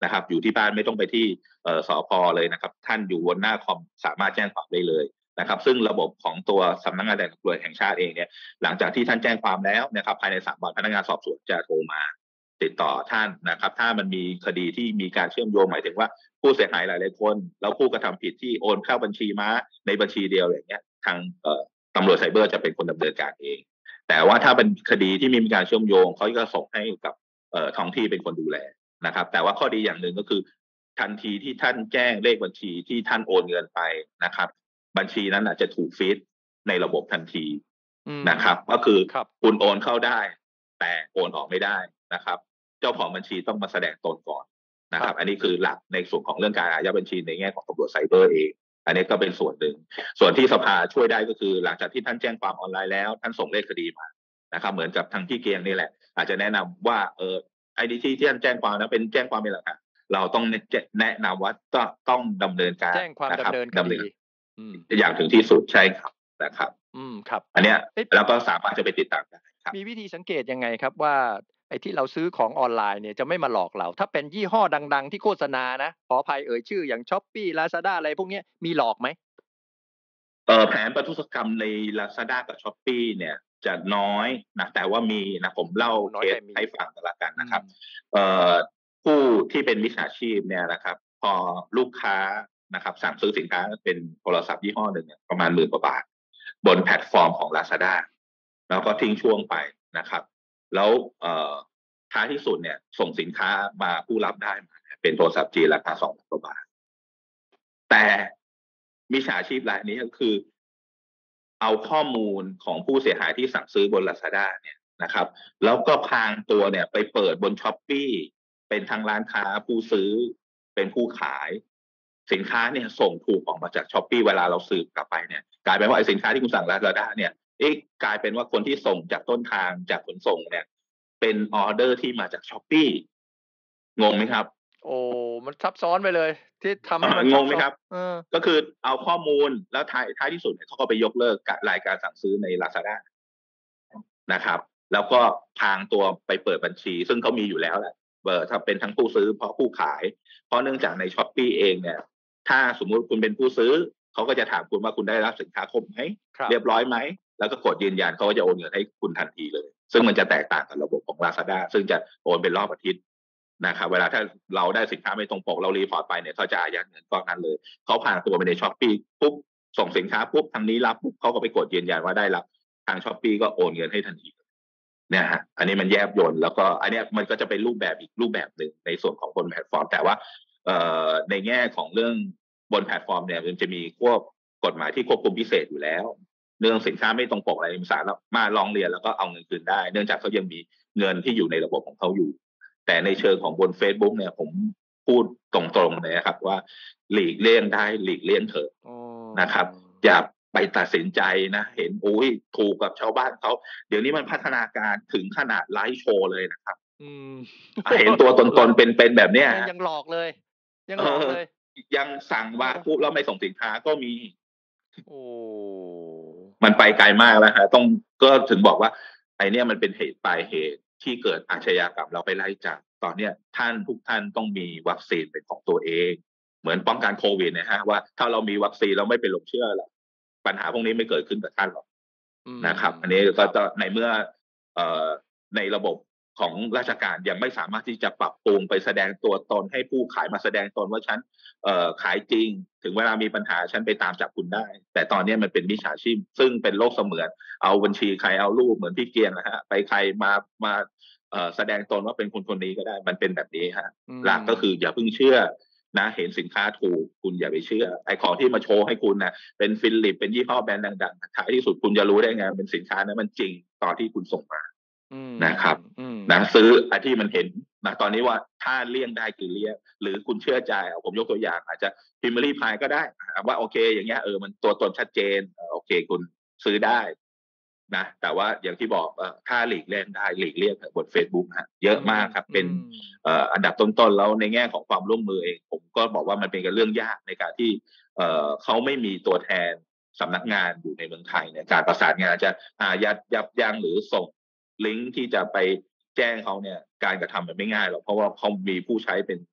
D: นะครับอยู่ที่บ้านไม่ต้องไปที่เอ่อสภ.เลยนะครับท่านอยู่บนหน้าคอมสามารถแจ้งความได้เลยนะครับซึ่งระบบของตัวสำนักงานตำรวจแห่งชาติเองเนี่ยหลังจากที่ท่านแจ้งความแล้วนะครับภายในสามวันพนักงานสอบสวนจะโทรมาติดต่อท่านนะครับถ้ามันมีคดีที่มีการเชื่อมโยงหมายถึงว่าผู้เสียหายหลายๆคนแล้วผู้กระทำผิดที่โอนเข้าบัญชีม้าในบัญชีเดียวอย่างเงี้ยทางเอ่อตำรวจไซเบอร์จะเป็นคนดำเนินการเองแต่ว่าถ้าเป็นคดีที่มีการเชื่อมโยงเขาก็ส่งให้กับเอ่อท้องที่เป็นคนดูแลนะครับแต่ว่าข้อดีอย่างหนึ่งก็คือทันทีที่ท่านแจ้งเลขบัญชีที่ท่านโอนเงินไปนะครับบัญชีนั้นอาจจะถูกฟีดในระบบทันทีนะครับก็คือคุณโอนเข้าได้แต่โอนออกไม่ได้นะครับเจ้าของบัญชีต้องมาแสดงตนก่อนนะครับอันนี้คือหลักในส่วนของเรื่องการอายัดบัญชีในแง่ของตำรวจไซเบอร์เองอันนี้ก็เป็นส่วนหนึ่งส่วนที่สภาช่วยได้ก็คือหลังจากที่ท่านแจ้งความออนไลน์แล้วท่านส่งเลขคดีมานะครับเหมือนกับทางที่เกียงนี่แหละอาจจะแนะนำว่าเออไอ้ที่ที่ท่านแจ้งความนะเป็นแจ้งความเป็นหลักฐานเราต้องแนะนำว่าต้องต้องดำเนินการ
A: แจ้งความดำเนินคดี
D: อย่างถึงที่สุดใช่ครับนะครับ
A: อืมครับ
D: อันเนี้ยแล้วก็สามารถจะไปติดตามได้ครับ
A: มีวิธีสังเกตยังไงครับว่าไอ้ที่เราซื้อของออนไลน์เนี่ยจะไม่มาหลอกเราถ้าเป็นยี่ห้อดังๆที่โฆษณานะขออภัยเอ่ยชื่ออย่าง Shopee Lazada อะไรพวกนี้มีหลอกไหม
D: เอ่อแผนประทุษกรรมใน Lazada กับ Shopee เนี่ยจะน้อยนะแต่ว่ามีนะผมเล่าเคสให้ฟังกันละกันนะครับเอ่อผู้ที่เป็นมิจฉาชีพเนี่ยนะครับพอลูกค้านะครับสั่งซื้อสินค้าเป็นโทรศัพท์ยี่ห้อหนึ่งเนี่ยประมาณหมื่นกว่าบาทบนแพลตฟอร์มของ Lazada แล้วก็ทิ้งช่วงไปนะครับแล้วเอ่อท้ายที่สุดเนี่ยส่งสินค้ามาผู้รับได้มาเป็นโทรศัพท์จีนราคาสองพันกว่าบาทแต่มิจฉาชีพรายนี้ก็คือเอาข้อมูลของผู้เสียหายที่สั่งซื้อบน Lazada เนี่ยนะครับแล้วก็พางตัวเนี่ยไปเปิดบน Shopee เป็นทางร้านค้าผู้ซื้อเป็นผู้ขายสินค้าเนี่ยส่งถูกออกมาจาก Shopee เวลาเราสืบกลับไปเนี่ยกลายเป็นว่าไอ้สินค้าที่คุณสั่ง Lazada เนี่ยเอ๊ะกลายเป็นว่าคนที่ส่งจากต้นทางจากขนส่งเนี่ยเป็นออเดอร์ที่มาจาก Shopee งงไหมครับ
A: โอ้มันซับซ้อนไปเลยที่ทำให้มัน
D: งงไหมครับก็คือเอาข้อมูลแล้วท้ายท้ายที่สุดเขาก็ไปยกเลิกรายการสั่งซื้อใน Lazada นะครับแล้วก็ทางตัวไปเปิดบัญชีซึ่งเขามีอยู่แล้วแหละเบอร์ถ้าเป็นทั้งผู้ซื้อเพราะผู้ขายเพราะเนื่องจากใน Shopee เองเนี่ยถ้าสมมุติคุณเป็นผู้ซื้อเขาก็จะถามคุณว่าคุณได้รับสินค้าครบไหมเรียบร้อยไหมแล้วก็กดยืนยันเขาก็จะโอนเงินให้คุณทันทีเลยซึ่งมันจะแตกต่างกับระบบของ Lazada ซึ่งจะโอนเป็นรอบอาทิตย์นะครับเวลาถ้าเราได้สินค้าไม่ตรงปกเรารีพอร์ตไปเนี่ยเขาจะอายัดเงินก้อนนั้นเลยเขาผ่านตัวไปใน Shopee ปุ๊บส่งสินค้าปุ๊บทางนี้รับปุ๊บเขาก็ไปกดยืนยันว่าได้รับทาง Shopee ก็โอนเงินให้ทันทีเนี่ยฮะอันนี้มันแยบยลแล้วก็อันนี้มันก็จะเป็นรูปแบบอีกรูปแบบหนึ่งในส่วนของบนแพลตฟอร์มแต่ว่าเอ่อในแง่ของเรื่องบนแพลตฟอร์มเนี่ยมันจะมีควบกฎหมายที่ควบคุมพิเศษอยู่แล้วเรื่องสินค้าไม่ตรงปกอะไรสามารถมาร้องเรียนแล้วก็เอาเงินคืนได้เนื่องจากเขายังมีเงินที่อยู่ในระบบของเขาอยู่แต่ในเชิงของบน Facebook เนี่ยผมพูดตรงๆเลยนะครับว่าหลีกเลี่ยงได้หลีกเลี่ยงเถอะนะครับอย่าไปตัดสินใจนะเห็นโอ้ยถูกกับชาวบ้านเขาเดี๋ยวนี้มันพัฒนาการถึงขนาดไลฟ์โชว์เลยนะครับเห็นตัวตนๆเป็นๆแบบเนี้ย
A: ยังหลอกเลยยังหลอกเลย
D: ยังสั่งว่าปุ๊บแล้วไม่ส่งสินค้าก็มีโอ้มันไปไกลมากแล้วฮะต้องก็ถึงบอกว่าไอเนี้ยมันเป็นเหตุปลายเหตุที่เกิดอาชญากรรมเราไปไล่จับตอนเนี้ยท่านทุกท่านต้องมีวัคซีนเป็นของตัวเองเหมือนป้องกันโควิดนะฮะว่าถ้าเรามีวัคซีนเราไม่เป็นหลงเชื่อหรอกปัญหาพวกนี้ไม่เกิดขึ้นกับท่านหรอกนะครับอันนี้ก็จะในเมื่อเอ่อในระบบของราชการยังไม่สามารถที่จะปรับปรุงไปแสดงตัวตนให้ผู้ขายมาแสดงตนว่าฉันเอ่อขายจริงถึงเวลามีปัญหาฉันไปตามจับคุณได้แต่ตอนนี้มันเป็นมิจฉาชีพซึ่งเป็นโลกเสมือนเอาบัญชีใครเอารูปเหมือนพี่เกียงนะฮะไปใครมามาเอ่อแสดงตนว่าเป็นคนคนนี้ก็ได้มันเป็นแบบนี้ฮะหลักก็คืออย่าเพิ่งเชื่อนะเห็นสินค้าถูกคุณอย่าไปเชื่อไอ้ของที่มาโชว์ให้คุณนะเป็นฟิลิปเป็นยี่ห้อแบรนด์ดังๆท้ายที่สุดคุณจะรู้ได้ไงเป็นสินค้านั้นมันจริงตอนที่คุณส่งมานะครับนะซื้อไอ้ที่มันเห็นนะตอนนี้ว่าถ้าเลี่ยงได้คือเลี่ยงหรือคุณเชื่อใจผมยกตัวอย่างอาจจะพิมพ์รีพายก็ได้ว่าโอเคอย่างเงี้ยเออมันตัวตนชัดเจนโอเคคุณซื้อได้นะแต่ว่าอย่างที่บอกถ้าหลีกเลี่ยงได้หลีกเลี่ยงบน Facebook ฮะเยอะมากครับเป็นอันดับต้นๆแล้วในแง่ของความร่วมมือเองผมก็บอกว่ามันเป็นเรื่องยากในการที่เขาไม่มีตัวแทนสำนักงานอยู่ในเมืองไทยเนี่ยการประสานงานจะอายัดยับยั้งหรือส่งลิงก์ที่จะไปแจ้งเขาเนี่ยการกระทำมันไม่ง่ายหรอกเพราะว่าเขามีผู้ใช้เป็นหลัก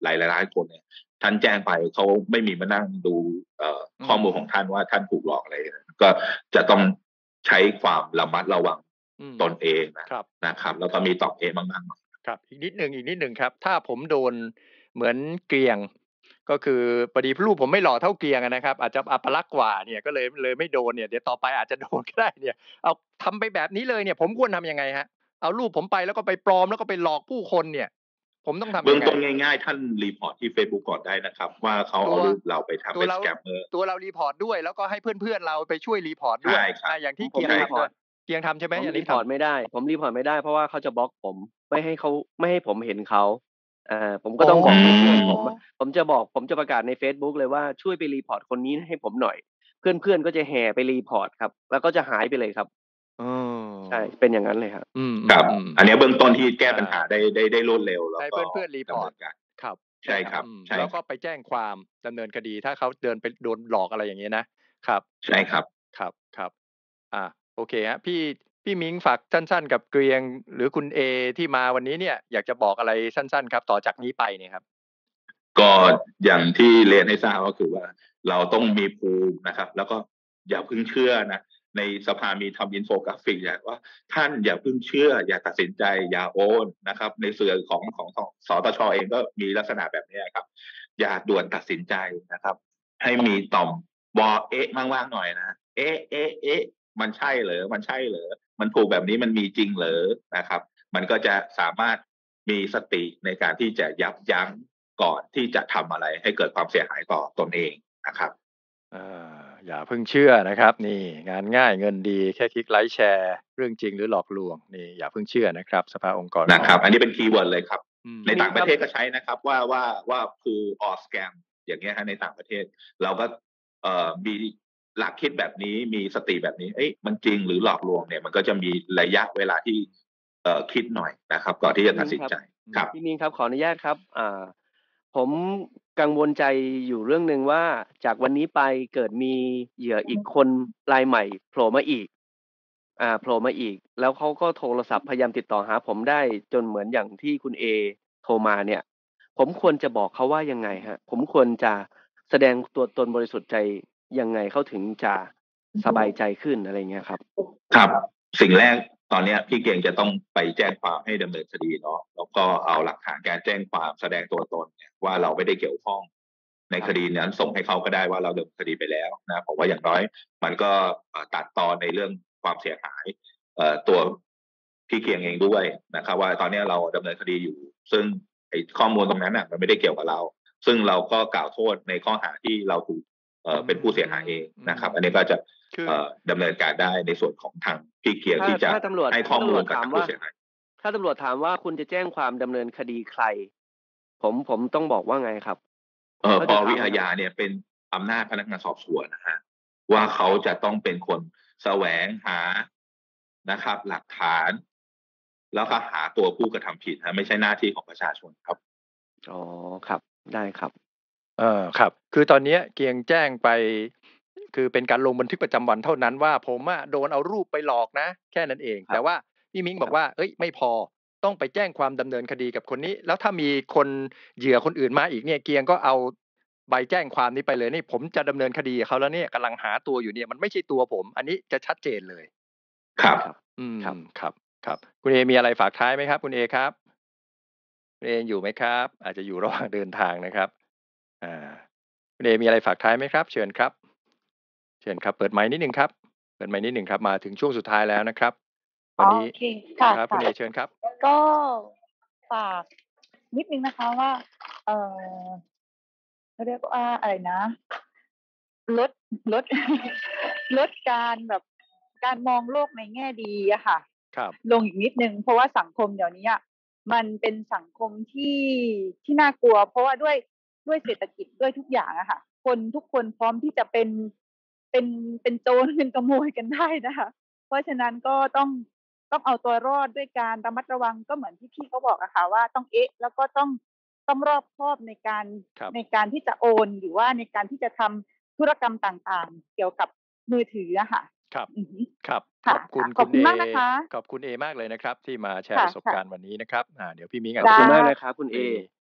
D: หลายๆล้านคนเนี่ยท่านแจ้งไปเขาไม่มีมานั่งดูเอ่อข้อมูลของท่านว่าท่านถูกหลอกอะไรก็จะต้องใช้ความระมัดระวังตนเองนะครับนะครับแล้วก็มีตอบเองบ้างๆ
A: ครับอีกนิดหนึ่งอีกนิดหนึ่งครับถ้าผมโดนเหมือนเกรียงก็คือพอดีรูปผมไม่หล่อเท่าเกรียงนะครับอาจจะอัปลักษณ์กว่าเนี่ยก็เลยเลยไม่โดนเนี่ยเดี๋ยวต่อไปอาจจะโดนก็ได้เนี่ยเอาทำไปแบบนี้เลยเนี่ยผมควรทำยังไงฮะเอารูปผมไปแล้วก็ไปปลอมแล้วก็ไปหลอกผู้คนเนี่ยผมต้องทำยังไง
D: เบื้องต้นง่ายๆท่านรีพอร์ตที่ Facebook ก่อนได้นะครับว่าเขาเอารูปเราไปทำเป็นสแกมเมอร์
A: ตัวเรารีพอร์ตด้วยแล้วก็ให้เพื่อนๆเราไปช่วยรีพอร์ตด้วยอย่างที่เกียงทำเกียงทำใช่ไหม
B: ผมรีพอร์ตไม่ได้ผมรีพอร์ตไม่ได้เพราะว่าเขาจะบล็อกผมไม่ให้เขาไม่ให้ผมเห็นเขาอ่าผมก็ต้องบอกเพื่อนผมผมจะบอกผมจะประกาศใน Facebook เลยว่าช่วยไปรีพอร์ตคนนี้ให้ผมหน่อยเพื่อนๆก็จะแห่ไปรีพอร์ตครับแล้วก็จะหายไปเลยครับใช่เป็นอย่างนั้นเลยครับ
D: ครับอันนี้เบื้องต้นที่แก้ปัญหาได้ได้ได้รวดเร็วแล้วก็
A: ให้เพื่อนๆรีพอร์ตครับ
D: ใช่ครับ
A: แล้วก็ไปแจ้งความดำเนินคดีถ้าเขาเดินไปโดนหลอกอะไรอย่างนี้นะครับ
D: ใช่ครับ
A: ครับครับอ่าโอเคฮะพี่พี่มิ้งฝากสั้นๆกับเกรียงหรือคุณเอที่มาวันนี้เนี่ยอยากจะบอกอะไรสั้นๆครับต่อจากนี้ไปเนี่ยครับ
D: ก็อย่างที่เรียนให้ทราบก็คือว่าเราต้องมีภูมินะครับแล้วก็อย่าเพิ่งเชื่อนะในสภามีทำอินโฟกราฟิกอย่างว่าท่านอย่าเพิ่งเชื่ออย่าตัดสินใจอย่าโอนนะครับในสื่อของของสตช.เองก็มีลักษณะแบบนี้ครับอย่าด่วนตัดสินใจนะครับให้มีต่อมวอเอ๊ะมากๆหน่อยนะเอ๊ะเอ๊ะเอ๊ะมันใช่เหรอมันใช่เหรอมันถูกแบบนี้มันมีจริงเหรอนะครับมันก็จะสามารถมีสติในการที่จะยับยั้งก่อนที่จะทำอะไรให้เกิดความเสียหายต่อตนเองนะครับ
A: อย่าเพิ่งเชื่อนะครับนี่งานง่ายเงินดีแค่คลิกไลค์แชร์เรื่องจริงหรือหลอกลวงนี่อย่าเพิ่งเชื่อนะครับสภาองค์กร
D: นะครับอันนี้เป็นคีย์เวิร์ดเลยครับในต่างประเทศก็ใช้นะครับว่าว่าว่า pull or scam อย่างเงี้ยฮะในต่างประเทศเราก็เอ่อมีหลักคิดแบบนี้มีสติแบบนี้เอ้ยมันจริงหรือหลอกลวงเนี่ยมันก็จะมีระยะเวลาที่เอ่อคิดหน่อยนะครับก่อนที่จะตัดสินใจครับ
B: พี่มิงครับขออนุญาตครับอ่าผมกังวลใจอยู่เรื่องนึงว่าจากวันนี้ไปเกิดมีเหยื่ออีกคนรายใหม่โผล่มาอีกอ่าโผล่มาอีกแล้วเขาก็โทรศัพท์พยายามติดต่อหาผมได้จนเหมือนอย่างที่คุณเอโทรมาเนี่ยผมควรจะบอกเขาว่ายังไงฮะผมควรจะแสดงตัวตนบริสุทธิ์ใจยังไงเขาถึงจะสบายใจขึ้นอะไรเงี้ยครับ
D: ครับสิ่งแรกตอนนี้พี่เก่งจะต้องไปแจ้งความให้ดำเนินคดีเนาะแล้วก็เอาหลักฐานการแจ้งความแสดงตัวตนเนี่ยว่าเราไม่ได้เกี่ยวข้องในคดีนั้นส่งให้เขาก็ได้ว่าเราดำเนินคดีไปแล้วนะผมว่าอย่างน้อยมันก็ตัดตอนในเรื่องความเสียหายตัวพี่เก่งเองด้วยนะครับว่าตอนนี้เราดำเนินคดีอยู่ซึ่งไอ้ข้อมูลตรงนั้นน่ะมันไม่ได้เกี่ยวกับเราซึ่งเราก็กล่าวโทษในข้อหาที่เราถูกเป็นผู้เสียหายเองนะครับอันนี้ก็จะดำเนินการได้ในส่วนของทางพี่เกียรติที่จะให้ข้อมูลกับผู้เสียหาย
B: ถ้าตำรวจถามว่าคุณจะแจ้งความดำเนินคดีใครผมผมต้องบอกว่าไงครับ
D: เออปวิอาญาเนี่ยเป็นอำนาจพนักงานสอบสวนนะฮะว่าเขาจะต้องเป็นคนแสวงหานะครับหลักฐานแล้วก็หาตัวผู้กระทำผิดนะไม่ใช่หน้าที่ของประชาชนครับ
B: อ๋อครับได้ครับ
A: เออครับคือตอนนี้เกียงแจ้งไปคือเป็นการลงบันทึกประจำวันเท่านั้นว่าผมอะโดนเอารูปไปหลอกนะแค่นั้นเองแต่ว่าพี่มิ้งบอกว่าเอ้ยไม่พอต้องไปแจ้งความดำเนินคดีกับคนนี้แล้วถ้ามีคนเหยื่อคนอื่นมาอีกเนี่ยเกียงก็เอาใบแจ้งความนี้ไปเลยนี่ผมจะดำเนินคดีเขาแล้วเนี่ยกำลังหาตัวอยู่เนี่ยมันไม่ใช่ตัวผมอันนี้จะชัดเจนเลย
D: ครับ
A: อืมครับครับครับคุณเอมีอะไรฝากท้ายไหมครับคุณเอครับคุณเออยู่ไหมครับอาจจะอยู่ระหว่างเดินทางนะครับอ่าคุณเอมีอะไรฝากท้ายไหมครับเชิญครับเชิญครับเปิดไมค์นิดนึงครับเปิดไมค์นิดนึงครับมาถึงช่วงสุดท้ายแล้วนะครับวันนี้ครับคุณเอเชิญครับ
C: ก็ฝากนิดนึงนะคะว่าเออเขาเรียกว่าอะไรนะลดลดลดการแบบการมองโลกในแง่ดีอะค่ะลงอีกนิดนึงเพราะว่าสังคมเดี๋ยวนี้มันเป็นสังคมที่ที่น่ากลัวเพราะว่าด้วยด้วยเศรษฐกิจด้วยทุกอย่างอะค่ะคนทุกคนพร้อมที่จะเป็นเป็นเป็นโจรเป็นขโมยกันได้นะคะเพราะฉะนั้นก็ต้องต้องเอาตัวรอดด้วยการระมัดระวังก็เหมือนที่พี่เขาบอกอะค่ะว่าต้องเอ๊ะแล้วก็ต้องต้องรอบคอบในการในการที่จะโอนหรือว่าในการที่จะทำธุรกรรมต่างๆเกี่ยวกับมือถืออะค่ะ
A: ครับครับขอบคุณ
C: ขอบคุณมากนะคะ
A: ขอบคุณเอมากเลยนะครับที่มาแชร์ประสบการณ์วันนี้นะครับอ่าเดี๋ยวพี่มิ้ง
B: ขอบคุณมากเลยครับคุณเอ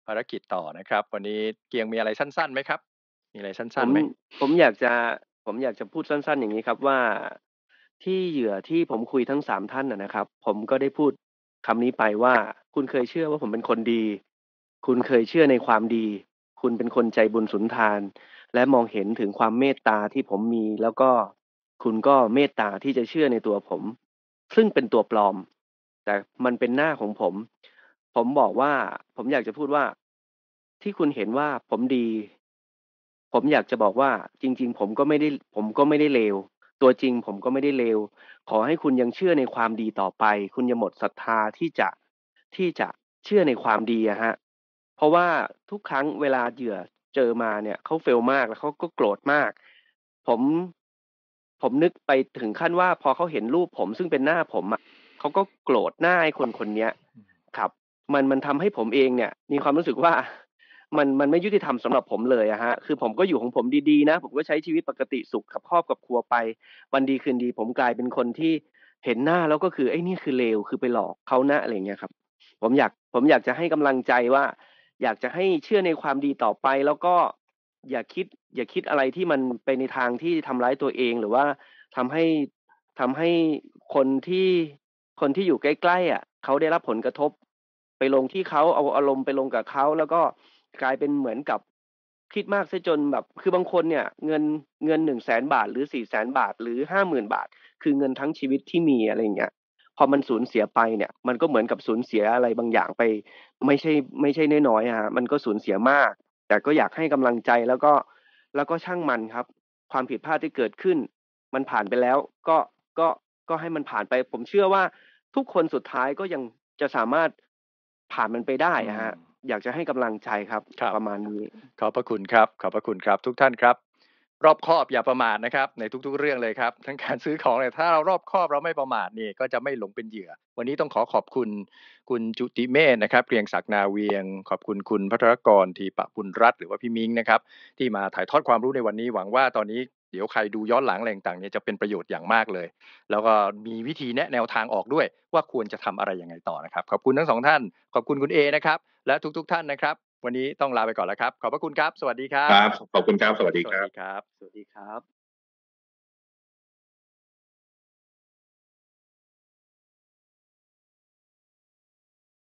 A: ภารกิจต่อนะครับ วันนี้เกียงมีอะไรสั้นๆไหมครับ มีอะไรสั
B: ผ้
A: น
B: ม
A: ๆไหม?
B: ผมอยากจะ ผมอยากจะพูดสั้น ๆ อย่างงี้ครับว่า ที่เหยื่อที่ผมคุยทั้ง สาม ท่านอะนะครับ ผมก็ได้พูดคำนี้ไปว่า คุณเคยเชื่อว่าผมเป็นคนดี คุณเคยเชื่อในความดี คุณเป็นคนใจบุญสุนทาน และมองเห็นถึงความเมตตาที่ผมมี แล้วก็คุณก็เมตตาที่จะเชื่อในตัวผม ซึ่งเป็นตัวปลอม แต่มันเป็นหน้าของผม ผมบอกว่า ผมอยากจะพูดว่า ที่คุณเห็นว่าผมดี ผมอยากจะบอกว่า จริง ๆ ผมก็ไม่ได้ ผมก็ไม่ได้เลว ตัวจริงผมก็ไม่ได้เลว ขอให้คุณยังเชื่อในความดีต่อไป คุณอย่าหมดศรัทธาที่จะ ที่จะเชื่อในความดีอะครับ เพราะว่าทุกครั้งเวลาเหยื่อเจอมาเนี่ย เขา fail มาก แล้วเขาก็โกรธมาก ผม ผมนึกไปถึงขั้นว่า พอเขาเห็นรูปผมซึ่งเป็นหน้าผมอะ เขาก็โกรธหน้าไอ้คนคนเนี้ยครับ มัน มันทำให้ผมเองเนี่ยมีความรู้สึกว่า มัน มันไม่ยุติธรรมสำหรับผมเลยอะครับ คือผมก็อยู่ของผมดี ๆ นะ ผมก็ใช้ชีวิตปกติสุขกับครอบกับครัวไป วันดีคืนดีผมกลายเป็นคนที่เห็นหน้าแล้วก็คือ ไอ้นี่คือเลว คือไปหลอกเขานะ อะไรอย่างเงี้ยครับ ผมอยาก ผมอยากจะให้กำลังใจว่า อยากจะให้เชื่อในความดีต่อไป แล้วก็อย่าคิด อย่าคิดอะไรที่มันไปในทางที่ทำร้ายตัวเอง หรือว่าทำให้ ทำให้คนที่ คนที่อยู่ใกล้ ๆ อะเขาได้รับผลกระทบ ไปลงที่เขา เอาอารมณ์ไปลงกับเขา แล้วก็กลายเป็นเหมือนกับคิดมากเสียจนแบบ คือบางคนเนี่ยเงิน เงิน หนึ่งแสน บาท หรือ สี่แสน บาท หรือ ห้าหมื่น บาท คือเงินทั้งชีวิตที่มี อะไรอย่างเงี้ย พอมันสูญเสียไปเนี่ย มันก็เหมือนกับสูญเสียอะไรบางอย่างไป ไม่ใช่ ไม่ใช่น้อย ๆ อะครับ มันก็สูญเสียมาก แต่ก็อยากให้กำลังใจ แล้วก็ แล้วก็ช่างมันครับ ความผิดพลาดที่เกิดขึ้น มันผ่านไปแล้ว ก็ ก็ ก็ให้มันผ่านไป ผมเชื่อว่าทุกคนสุดท้ายก็ยังจะสามารถผ่านมันไปได้
A: อื
B: อะครับ
A: ม
B: อยากจะให้กำลังใจครับ
A: ครับ
B: ประมาณนี้
A: ขอบพระคุณครับ ขอบพระคุณครับ ทุกท่านครับ รอบคอบอย่าประมาทนะครับ ในทุก ๆ เรื่องเลยครับ ทั้ง การ ซื้อของเนี่ย ถ้าเรารอบคอบเราไม่ประมาทนี่ ก็จะไม่หลงเป็นเหยื่อ วันนี้ต้องขอขอบคุณคุณจุติเมธนะครับ เกรียงศักดิ์นาเวียง ขอบคุณคุณภัทรกร ทีปบุญรัตน์ หรือว่าพี่มิ้งนะครับ ที่มาถ่ายทอดความรู้ในวันนี้ หวังว่าตอนนี้เดี๋ยวใครดูย้อนหลังอะไรต่าง ๆ เนี่ย จะเป็นประโยชน์อย่างมากเลย แล้วก็มีวิธีแนะแนวทางออกด้วยว่าควรจะทำอะไรยังไงต่อนะครับ ขอบคุณทั้ง สอง ท่าน ขอบคุณคุณเอนะครับ และทุก ๆ ท่านนะครับ วันนี้ต้องลาไปก่อนแล้วครับ ขอบพระคุณครับ สวัสดีครั
D: ค
A: บ
D: รับ ขอบคุณครับ สวัสดี
A: สว
D: คั
A: ส
D: รับ
A: ดีครับ
B: สวัสดีครับ